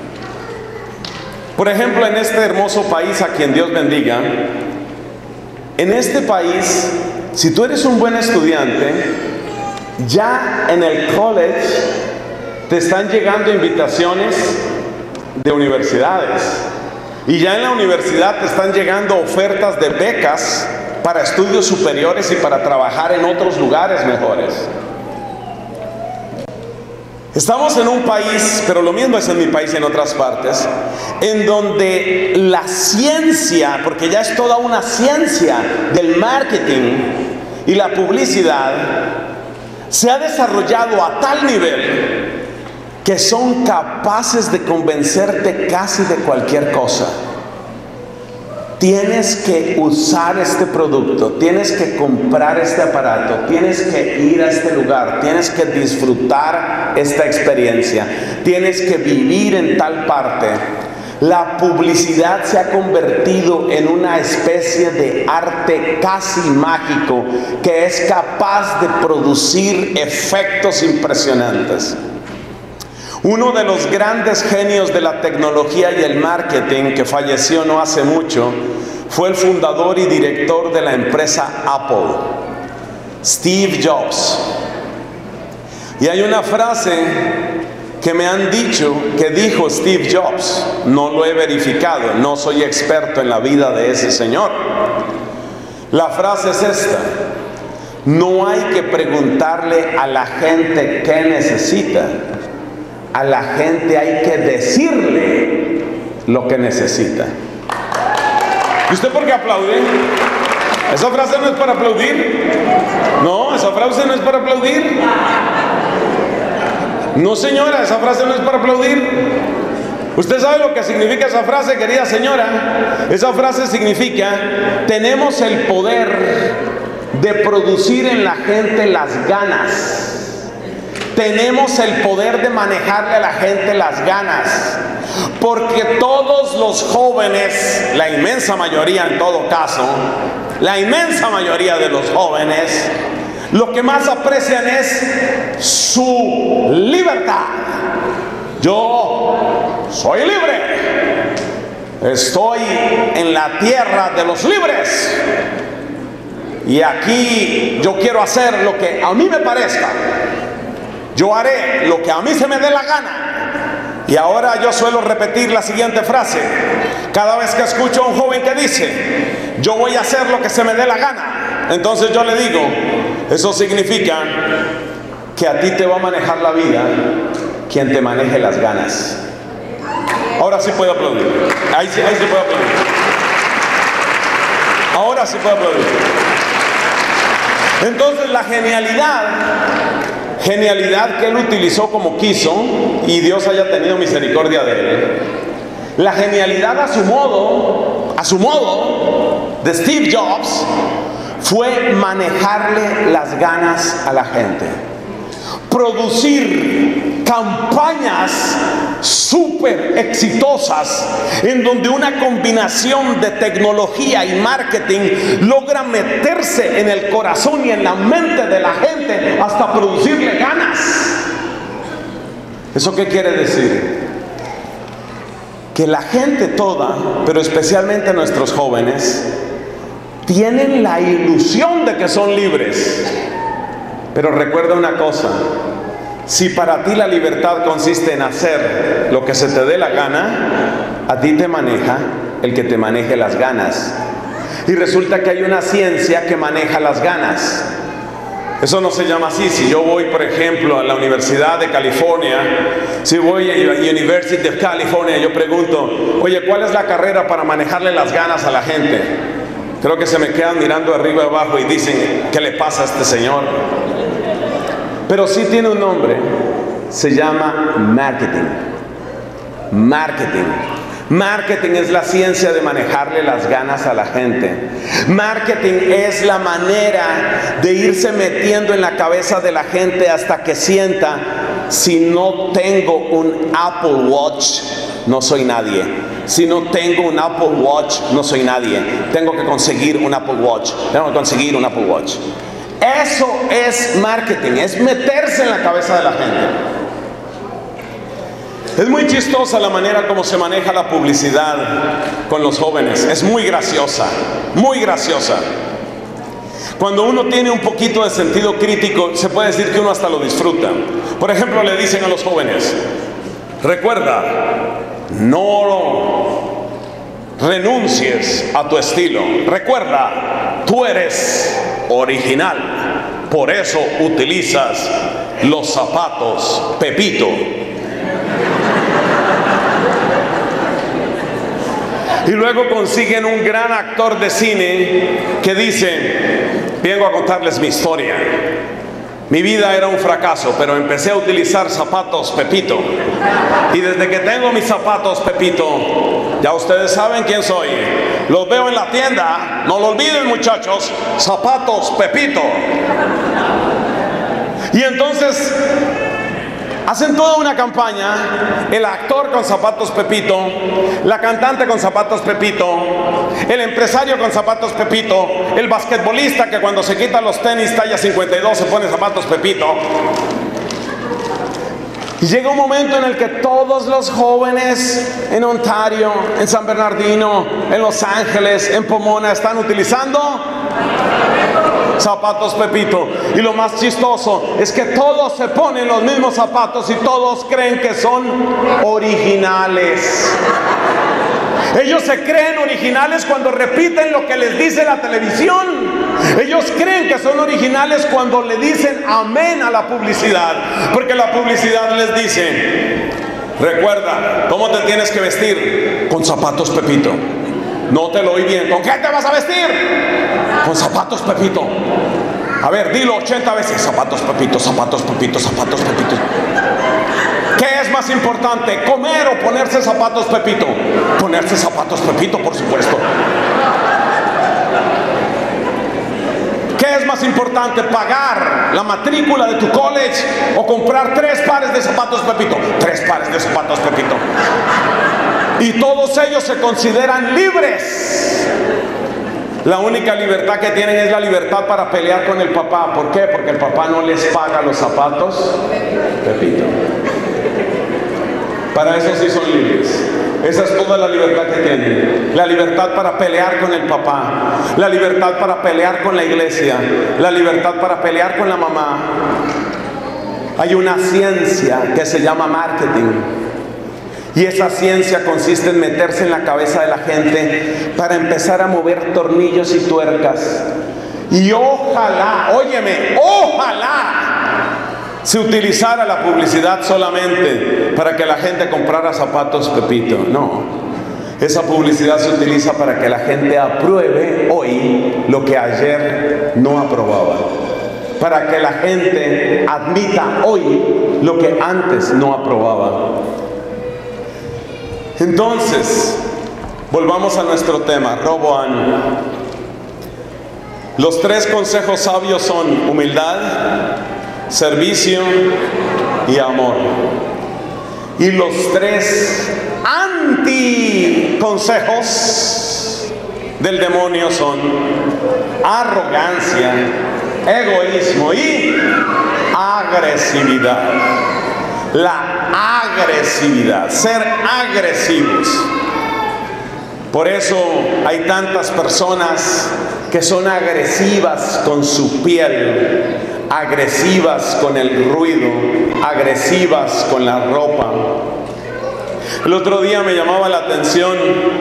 Por ejemplo, en este hermoso país, a quien Dios bendiga, en este país, si tú eres un buen estudiante, ya en el college te están llegando invitaciones de universidades, y ya en la universidad te están llegando ofertas de becas para estudios superiores y para trabajar en otros lugares mejores. Estamos en un país, pero lo mismo es en mi país y en otras partes, en donde la ciencia, porque ya es toda una ciencia del marketing y la publicidad, se ha desarrollado a tal nivel que son capaces de convencerte casi de cualquier cosa. Tienes que usar este producto, tienes que comprar este aparato, tienes que ir a este lugar, tienes que disfrutar esta experiencia, tienes que vivir en tal parte. La publicidad se ha convertido en una especie de arte casi mágico que es capaz de producir efectos impresionantes. Uno de los grandes genios de la tecnología y el marketing, que falleció no hace mucho, fue el fundador y director de la empresa Apple, Steve Jobs. Y hay una frase que me han dicho que dijo Steve Jobs. No lo he verificado, no soy experto en la vida de ese señor. La frase es esta: no hay que preguntarle a la gente qué necesita. A la gente hay que decirle lo que necesita. ¿Y usted por qué aplaude? ¿Esa frase no es para aplaudir? No, esa frase no es para aplaudir. No, señora, esa frase no es para aplaudir. ¿Usted sabe lo que significa esa frase, querida señora? Esa frase significa: tenemos el poder de producir en la gente las ganas. Tenemos el poder de manejarle a la gente las ganas, porque todos los jóvenes, la inmensa mayoría en todo caso, la inmensa mayoría de los jóvenes, lo que más aprecian es su libertad. Yo soy libre, estoy en la tierra de los libres, y aquí yo quiero hacer lo que a mí me parezca. Yo haré lo que a mí se me dé la gana. Y ahora yo suelo repetir la siguiente frase cada vez que escucho a un joven que dice: yo voy a hacer lo que se me dé la gana. Entonces yo le digo: eso significa que a ti te va a manejar la vida quien te maneje las ganas. Ahora sí puedo aplaudir. Ahí sí puedo aplaudir. Ahora sí puedo aplaudir. Entonces la genialidad que él utilizó como quiso, y Dios haya tenido misericordia de él, la genialidad a su modo de Steve Jobs, fue manejarle las ganas a la gente, producir campañas súper exitosas en donde una combinación de tecnología y marketing logra meterse en el corazón y en la mente de la gente hasta producirle ganas. ¿Eso qué quiere decir? Que la gente toda, pero especialmente nuestros jóvenes, tienen la ilusión de que son libres. Pero recuerda una cosa: si para ti la libertad consiste en hacer lo que se te dé la gana, a ti te maneja el que te maneje las ganas. Y resulta que hay una ciencia que maneja las ganas. Eso no se llama así. Si yo voy, por ejemplo, a la Universidad de California, si voy a la University of California, yo pregunto: oye, ¿cuál es la carrera para manejarle las ganas a la gente? Creo que se me quedan mirando arriba y abajo y dicen: ¿qué le pasa a este señor? Pero sí tiene un nombre, se llama marketing. Marketing es la ciencia de manejarle las ganas a la gente. Marketing es la manera de irse metiendo en la cabeza de la gente hasta que sienta: si no tengo un Apple Watch, no soy nadie. Si no tengo un Apple Watch, no soy nadie. Tengo que conseguir un Apple Watch. Eso es marketing, es meterse en la cabeza de la gente. Es muy chistosa la manera como se maneja la publicidad con los jóvenes. Es muy graciosa, muy graciosa. Cuando uno tiene un poquito de sentido crítico, se puede decir que uno hasta lo disfruta. Por ejemplo, le dicen a los jóvenes: recuerda, no renuncies a tu estilo. Recuerda, tú eres original, por eso utilizas los zapatos Pepito. Y luego consiguen un gran actor de cine que dice: vengo a contarles mi historia. Mi vida era un fracaso, pero empecé a utilizar zapatos Pepito. Y desde que tengo mis zapatos Pepito, ya ustedes saben quién soy. Los veo en la tienda, no lo olviden, muchachos, zapatos Pepito. Y entonces hacen toda una campaña, el actor con zapatos Pepito, la cantante con zapatos Pepito, el empresario con zapatos Pepito, el basquetbolista que cuando se quita los tenis talla 52 se pone zapatos Pepito. Y llega un momento en el que todos los jóvenes en Ontario, en San Bernardino, en Los Ángeles, en Pomona están utilizando zapatos Pepito. Y lo más chistoso es que todos se ponen los mismos zapatos y todos creen que son originales. Ellos se creen originales cuando repiten lo que les dice la televisión. Ellos creen que son originales cuando le dicen amén a la publicidad, porque la publicidad les dice: recuerda, ¿cómo te tienes que vestir? Con zapatos Pepito. No te lo oí bien. ¿Con qué te vas a vestir? Con zapatos Pepito. A ver, dilo 80 veces: zapatos Pepito, zapatos Pepito, zapatos Pepito. ¿Qué es más importante, comer o ponerse zapatos Pepito? Ponerse zapatos Pepito, por supuesto. ¿Qué es más importante, pagar la matrícula de tu college o comprar 3 pares de zapatos Pepito? 3 pares de zapatos Pepito. Y todos ellos se consideran libres. La única libertad que tienen es la libertad para pelear con el papá. ¿Por qué? Porque el papá no les paga los zapatos Pepito. Para eso sí son libres. Esa es toda la libertad que tienen. La libertad para pelear con el papá, la libertad para pelear con la iglesia, la libertad para pelear con la mamá. Hay una ciencia que se llama marketing. Y esa ciencia consiste en meterse en la cabeza de la gente para empezar a mover tornillos y tuercas. Y ojalá, óyeme, ojalá se utilizara la publicidad solamente para que la gente comprara zapatos Pepito. No, esa publicidad se utiliza para que la gente apruebe hoy lo que ayer no aprobaba, para que la gente admita hoy lo que antes no aprobaba. Entonces, volvamos a nuestro tema, Roboam. Los 3 consejos sabios son humildad, servicio y amor. Y los 3 anticonsejos del demonio son arrogancia, egoísmo y agresividad. La agresividad, ser agresivos. Por eso hay tantas personas que son agresivas con su piel, agresivas con el ruido, agresivas con la ropa. El otro día me llamaba la atención,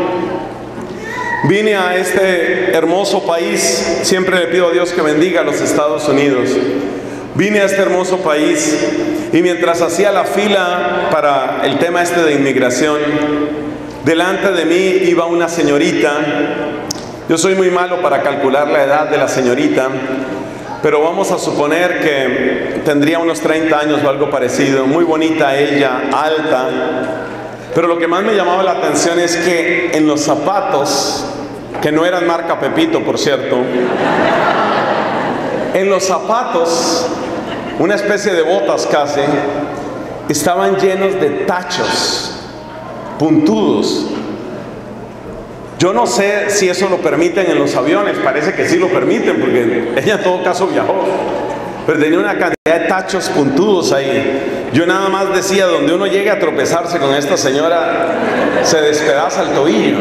vine a este hermoso país, siempre le pido a Dios que bendiga a los Estados Unidos. Vine a este hermoso país y mientras hacía la fila para el tema de inmigración, delante de mí iba una señorita. Yo soy muy malo para calcular la edad de la señorita, pero vamos a suponer que tendría unos 30 años o algo parecido. Muy bonita ella, alta. Pero lo que más me llamaba la atención es que en los zapatos, que no eran marca Pepito, por cierto, en los zapatos, una especie de botas casi, estaban llenos de tachos puntudos. Yo no sé si eso lo permiten en los aviones, parece que sí lo permiten, porque ella en todo caso viajó, pero tenía una cantidad de tachos puntudos ahí. Yo nada más decía, donde uno llegue a tropezarse con esta señora, se despedaza el tobillo.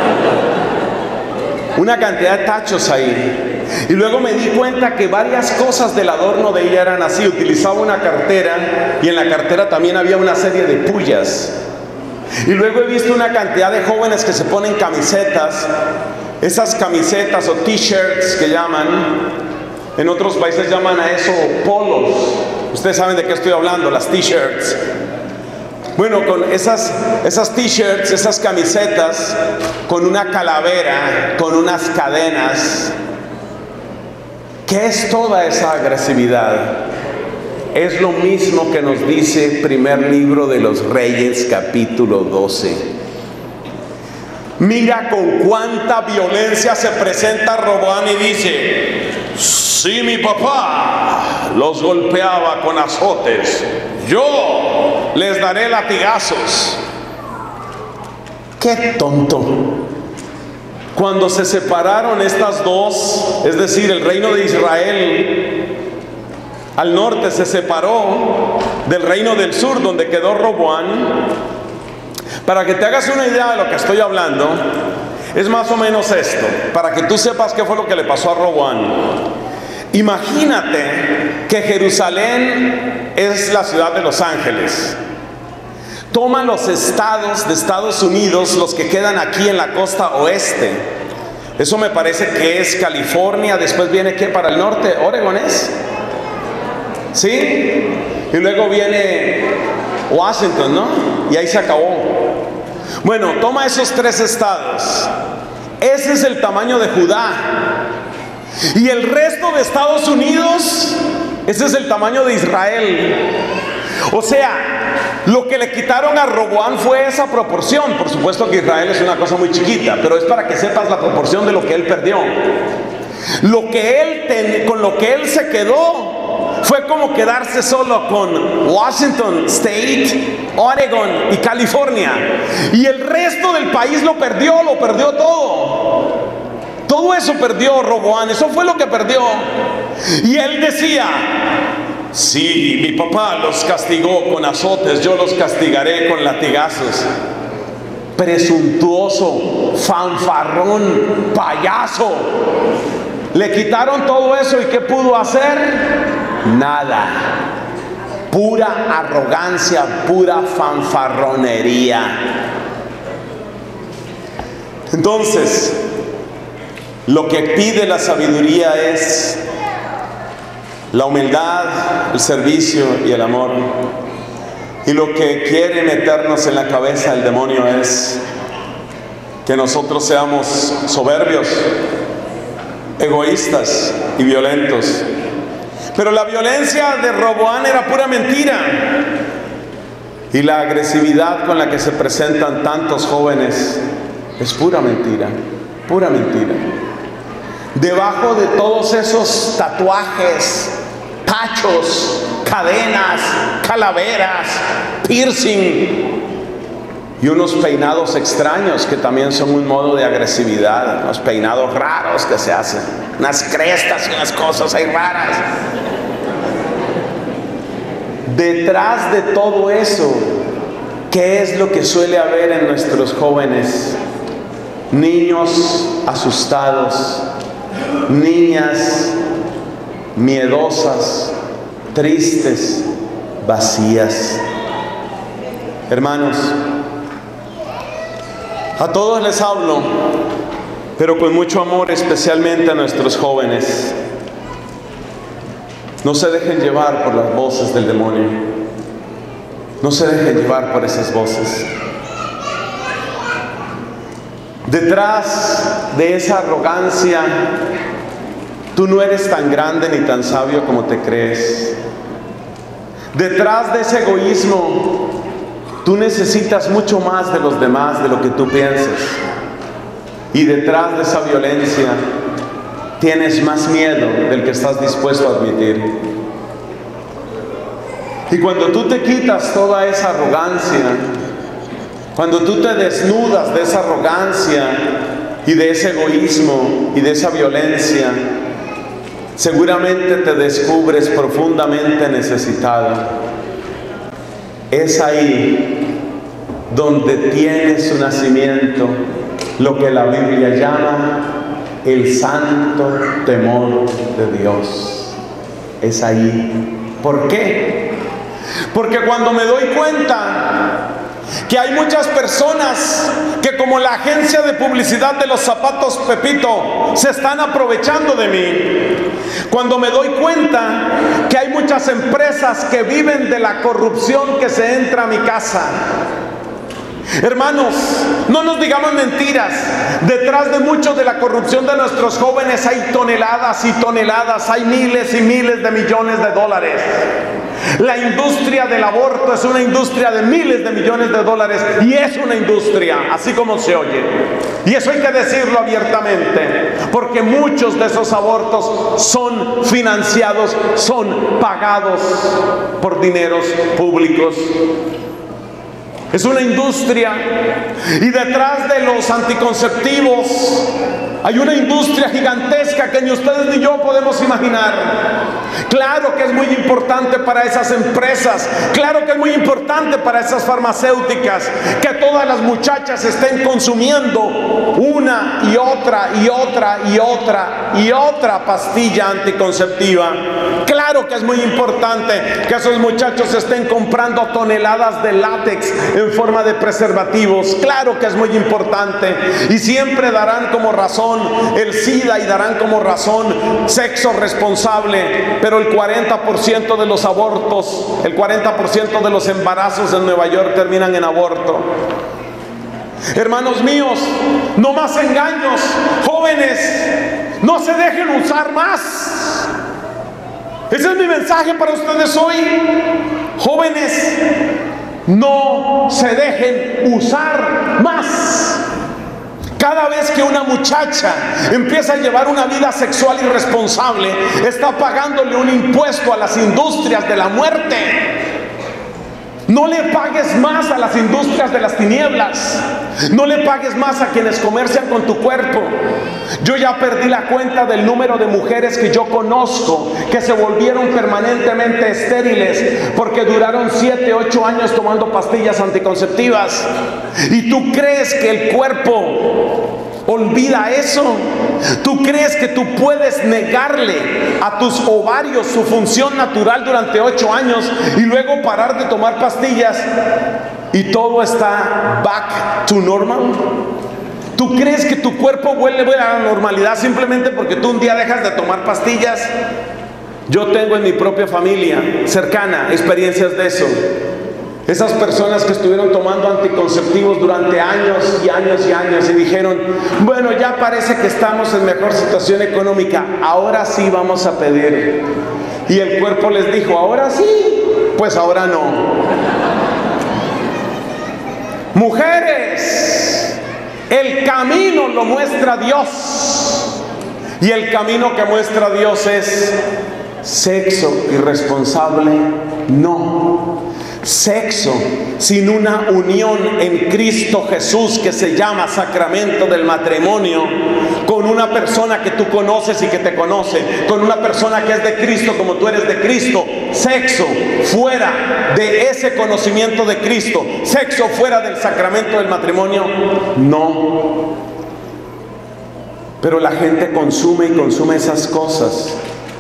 Una cantidad de tachos ahí. Y luego me di cuenta que varias cosas del adorno de ella eran así. Utilizaba una cartera y en la cartera también había una serie de pullas. Y luego he visto una cantidad de jóvenes que se ponen camisetas, esas camisetas o t-shirts que llaman, en otros países llaman a eso polos. Ustedes saben de qué estoy hablando, las t-shirts. Bueno, con esas t-shirts, esas camisetas, con una calavera, con unas cadenas. ¿Qué es toda esa agresividad? Es lo mismo que nos dice primer libro de los Reyes, capítulo 12. Mira con cuánta violencia se presenta Roboam y dice: si mi papá los golpeaba con azotes, yo les daré latigazos. ¡Qué tonto! Cuando se separaron estas dos, es decir, el reino de Israel al norte se separó del reino del sur, donde quedó Roboam. Para que te hagas una idea de lo que estoy hablando, es más o menos esto, para que tú sepas qué fue lo que le pasó a Roboam. Imagínate que Jerusalén es la ciudad de Los Ángeles. Toma los estados de Estados Unidos, los que quedan aquí en la costa oeste. Eso me parece que es California. Después viene, ¿qué? Para el norte, Oregon es. ¿Sí? Y luego viene Washington, ¿no? Y ahí se acabó. Bueno, toma esos 3 estados. Ese es el tamaño de Judá. Y el resto de Estados Unidos, ese es el tamaño de Israel. O sea, lo que le quitaron a Roboam fue esa proporción. Por supuesto que Israel es una cosa muy chiquita, pero es para que sepas la proporción de lo que él perdió. Con lo que él se quedó fue como quedarse solo con Washington State, Oregon y California. Y el resto del país lo perdió todo. Todo eso perdió Roboam, eso fue lo que perdió. Y él decía: si mi papá los castigó con azotes, yo los castigaré con latigazos. Presuntuoso, fanfarrón, payaso. Le quitaron todo eso, ¿y qué pudo hacer? Nada. Pura arrogancia, pura fanfarronería. Entonces, lo que pide la sabiduría es la humildad, el servicio y el amor. Y lo que quiere meternos en la cabeza el demonio es que nosotros seamos soberbios, egoístas y violentos. Pero la violencia de Roboam era pura mentira. Y la agresividad con la que se presentan tantos jóvenes es pura mentira, pura mentira. Debajo de todos esos tatuajes, tachos, cadenas, calaveras, piercing y unos peinados extraños que también son un modo de agresividad, unos peinados raros que se hacen, unas crestas y unas cosas ahí raras. Detrás de todo eso, ¿qué es lo que suele haber en nuestros jóvenes? Niños asustados, niñas miedosas, tristes, vacías. Hermanos, a todos les hablo, pero con mucho amor, especialmente a nuestros jóvenes. No se dejen llevar por las voces del demonio. No se dejen llevar por esas voces. Detrás de esa arrogancia, tú no eres tan grande ni tan sabio como te crees. Detrás de ese egoísmo, tú necesitas mucho más de los demás de lo que tú piensas. Y detrás de esa violencia, tienes más miedo del que estás dispuesto a admitir. Y cuando tú te quitas toda esa arrogancia, cuando tú te desnudas de esa arrogancia y de ese egoísmo y de esa violencia, seguramente te descubres profundamente necesitado. Es ahí donde tiene su nacimiento lo que la Biblia llama el santo temor de Dios. Es ahí. ¿Por qué? Porque cuando me doy cuenta que hay muchas personas que, como la agencia de publicidad de los zapatos Pepito, se están aprovechando de mí. Cuando me doy cuenta que hay muchas empresas que viven de la corrupción que se entra a mi casa. Hermanos, no nos digamos mentiras. Detrás de mucho de la corrupción de nuestros jóvenes hay toneladas y toneladas, hay miles y miles de millones de dólares. La industria del aborto es una industria de miles de millones de dólares, y es una industria, así como se oye. Y eso hay que decirlo abiertamente, porque muchos de esos abortos son financiados, son pagados por dineros públicos. Es una industria, y detrás de los anticonceptivos hay una industria gigantesca que ni ustedes ni yo podemos imaginar. Claro que es muy importante para esas empresas, claro que es muy importante para esas farmacéuticas que todas las muchachas estén consumiendo una y otra y otra y otra y otra pastilla anticonceptiva. Claro que es muy importante que esos muchachos estén comprando toneladas de látex en forma de preservativos. Claro que es muy importante, y siempre darán como razón el SIDA y darán como razón sexo responsable, pero el 40% de los abortos, el 40% de los embarazos en Nueva York terminan en aborto. Hermanos míos, no más engaños. Jóvenes, no se dejen usar más. Ese es mi mensaje para ustedes hoy. Jóvenes, no se dejen usar más. Cada vez que una muchacha empieza a llevar una vida sexual irresponsable, está pagándole un impuesto a las industrias de la muerte. No le pagues más a las industrias de las tinieblas. No le pagues más a quienes comercian con tu cuerpo. Yo ya perdí la cuenta del número de mujeres que yo conozco que se volvieron permanentemente estériles porque duraron 7, 8 años tomando pastillas anticonceptivas. ¿Y tú crees que el cuerpo olvida eso? ¿Tú crees que tú puedes negarle a tus ovarios su función natural durante 8 años y luego parar de tomar pastillas y todo está back to normal? ¿Tú crees que tu cuerpo vuelve a la normalidad simplemente porque tú un día dejas de tomar pastillas? Yo tengo en mi propia familia cercana experiencias de eso. Esas personas que estuvieron tomando anticonceptivos durante años y años y años y dijeron, bueno, ya parece que estamos en mejor situación económica, ahora sí vamos a pedir. Y el cuerpo les dijo, ahora sí, pues ahora no. Mujeres, el camino lo muestra Dios, y el camino que muestra Dios es sexo irresponsable, no. Sexo sin una unión en Cristo Jesús, que se llama sacramento del matrimonio, con una persona que tú conoces y que te conoce, con una persona que es de Cristo como tú eres de Cristo. Sexo fuera de ese conocimiento de Cristo, sexo fuera del sacramento del matrimonio, no. Pero la gente consume y consume esas cosas.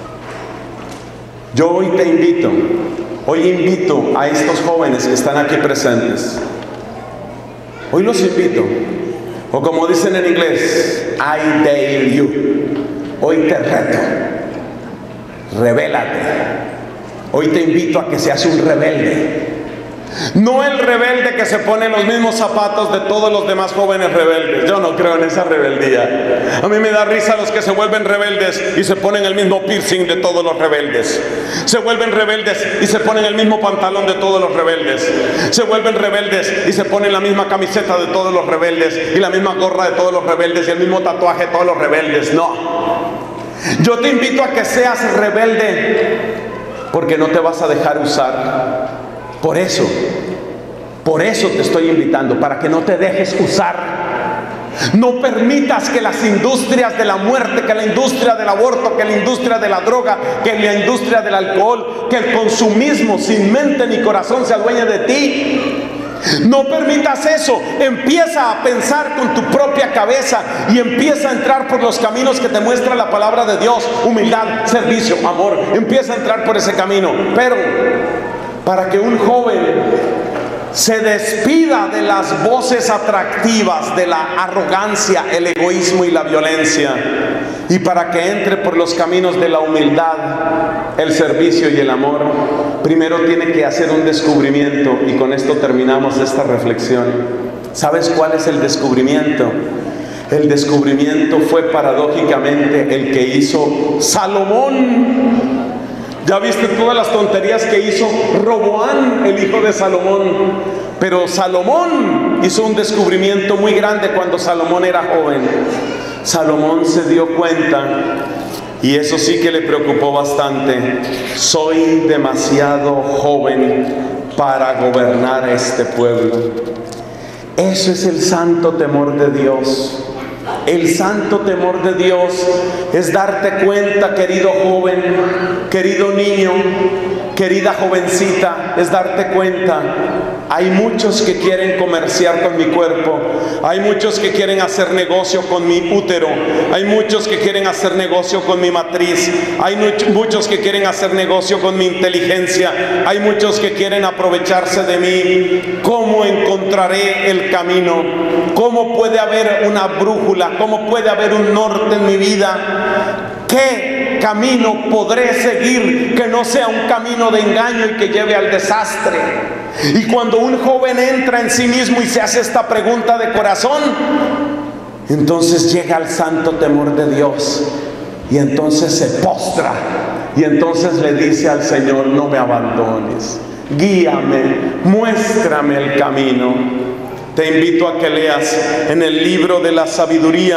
Yo hoy te invito, hoy invito a estos jóvenes que están aquí presentes. Hoy los invito, o como dicen en inglés, I dare you. Hoy te reto, rebélate. Hoy te invito a que seas un rebelde. No el rebelde que se pone los mismos zapatos de todos los demás jóvenes rebeldes. Yo no creo en esa rebeldía. A mí me da risa los que se vuelven rebeldes y se ponen el mismo piercing de todos los rebeldes. Se vuelven rebeldes y se ponen el mismo pantalón de todos los rebeldes. Se vuelven rebeldes y se ponen la misma camiseta de todos los rebeldes y la misma gorra de todos los rebeldes y el mismo tatuaje de todos los rebeldes. No. Yo te invito a que seas rebelde, porque no te vas a dejar usar. Por eso te estoy invitando, para que no te dejes usar. No permitas que las industrias de la muerte, que la industria del aborto, que la industria de la droga, que la industria del alcohol, que el consumismo sin mente ni corazón se adueñe de ti. No permitas eso. Empieza a pensar con tu propia cabeza y empieza a entrar por los caminos que te muestra la palabra de Dios. Humildad, servicio, amor. Empieza a entrar por ese camino. Pero para que un joven se despida de las voces atractivas de la arrogancia, el egoísmo y la violencia, y para que entre por los caminos de la humildad, el servicio y el amor, primero tiene que hacer un descubrimiento. Y con esto terminamos esta reflexión. ¿Sabes cuál es el descubrimiento? El descubrimiento fue paradójicamente el que hizo Salomón. Ya viste todas las tonterías que hizo Roboán, el hijo de Salomón. Pero Salomón hizo un descubrimiento muy grande cuando Salomón era joven. Salomón se dio cuenta, y eso sí que le preocupó bastante: soy demasiado joven para gobernar este pueblo. Eso es el santo temor de Dios. El santo temor de Dios es darte cuenta, querido joven, querido niño, querida jovencita, es darte cuenta: hay muchos que quieren comerciar con mi cuerpo, hay muchos que quieren hacer negocio con mi útero, hay muchos que quieren hacer negocio con mi matriz, hay muchos que quieren hacer negocio con mi inteligencia, hay muchos que quieren aprovecharse de mí. ¿Cómo encontraré el camino? ¿Cómo puede haber una brújula? ¿Cómo puede haber un norte en mi vida? ¿Qué camino podré seguir que no sea un camino de engaño y que lleve al desastre? Y cuando un joven entra en sí mismo y se hace esta pregunta de corazón, entonces llega al santo temor de Dios, y entonces se postra, y entonces le dice al Señor: no me abandones, guíame, muéstrame el camino. Te invito a que leas en el libro de la sabiduría,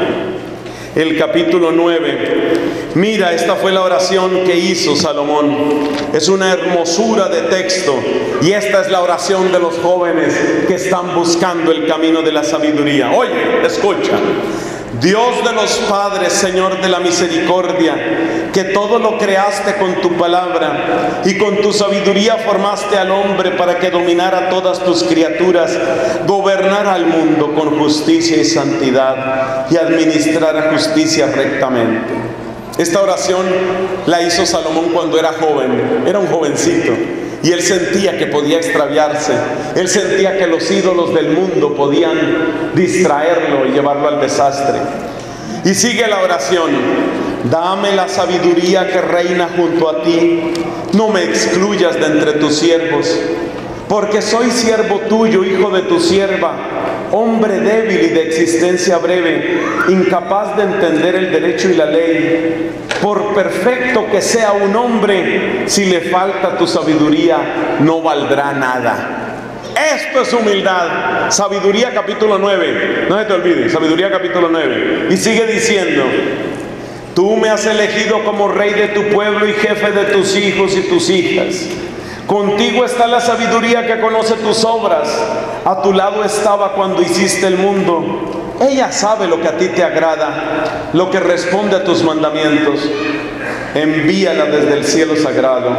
el capítulo 9. Mira, esta fue la oración que hizo Salomón. Es una hermosura de texto, y esta es la oración de los jóvenes que están buscando el camino de la sabiduría. Oye, escucha: Dios de los padres, Señor de la misericordia, que todo lo creaste con tu palabra, y con tu sabiduría formaste al hombre para que dominara todas tus criaturas, gobernara al mundo con justicia y santidad, y administrara justicia rectamente. Esta oración la hizo Salomón cuando era joven, era un jovencito, y él sentía que podía extraviarse, él sentía que los ídolos del mundo podían distraerlo y llevarlo al desastre. Y sigue la oración: dame la sabiduría que reina junto a ti, no me excluyas de entre tus siervos, porque soy siervo tuyo, hijo de tu sierva, hombre débil y de existencia breve, incapaz de entender el derecho y la ley. Por perfecto que sea un hombre, si le falta tu sabiduría, no valdrá nada. Esto es humildad. Sabiduría capítulo 9, no se te olvide, Sabiduría capítulo 9. Y sigue diciendo: tú me has elegido como rey de tu pueblo y jefe de tus hijos y tus hijas. Contigo está la sabiduría que conoce tus obras. A tu lado estaba cuando hiciste el mundo. Ella sabe lo que a ti te agrada, lo que responde a tus mandamientos. Envíala desde el cielo sagrado,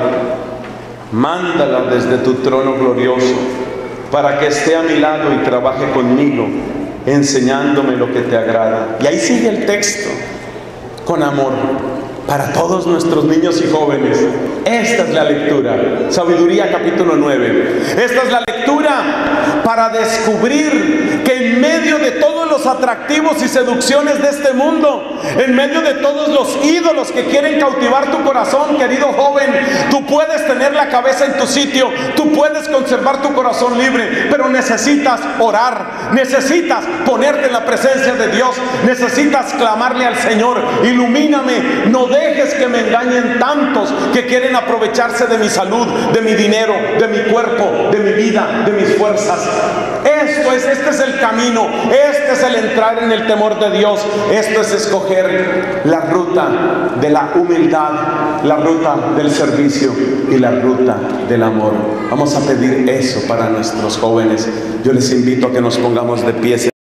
mándala desde tu trono glorioso, para que esté a mi lado y trabaje conmigo, enseñándome lo que te agrada. Y ahí sigue el texto, con amor, para todos nuestros niños y jóvenes. Esta es la lectura, Sabiduría capítulo 9. Esta es la lectura para descubrir que en medio de todos los atractivos y seducciones de este mundo, en medio de todos los ídolos que quieren cautivar tu corazón, querido joven, tú puedes tener la cabeza en tu sitio, tú puedes conservar tu corazón libre, pero necesitas orar, necesitas ponerte en la presencia de Dios, necesitas clamarle al Señor: ilumíname, no dejes que me engañen tantos que quieren aprovecharse de mi salud, de mi dinero, de mi cuerpo, de mi vida, de mis fuerzas. Este es el camino, este es el entrar en el temor de Dios, esto es escoger la ruta de la humildad, la ruta del servicio y la ruta del amor. Vamos a pedir eso para nuestros jóvenes. Yo les invito a que nos pongamos de pie.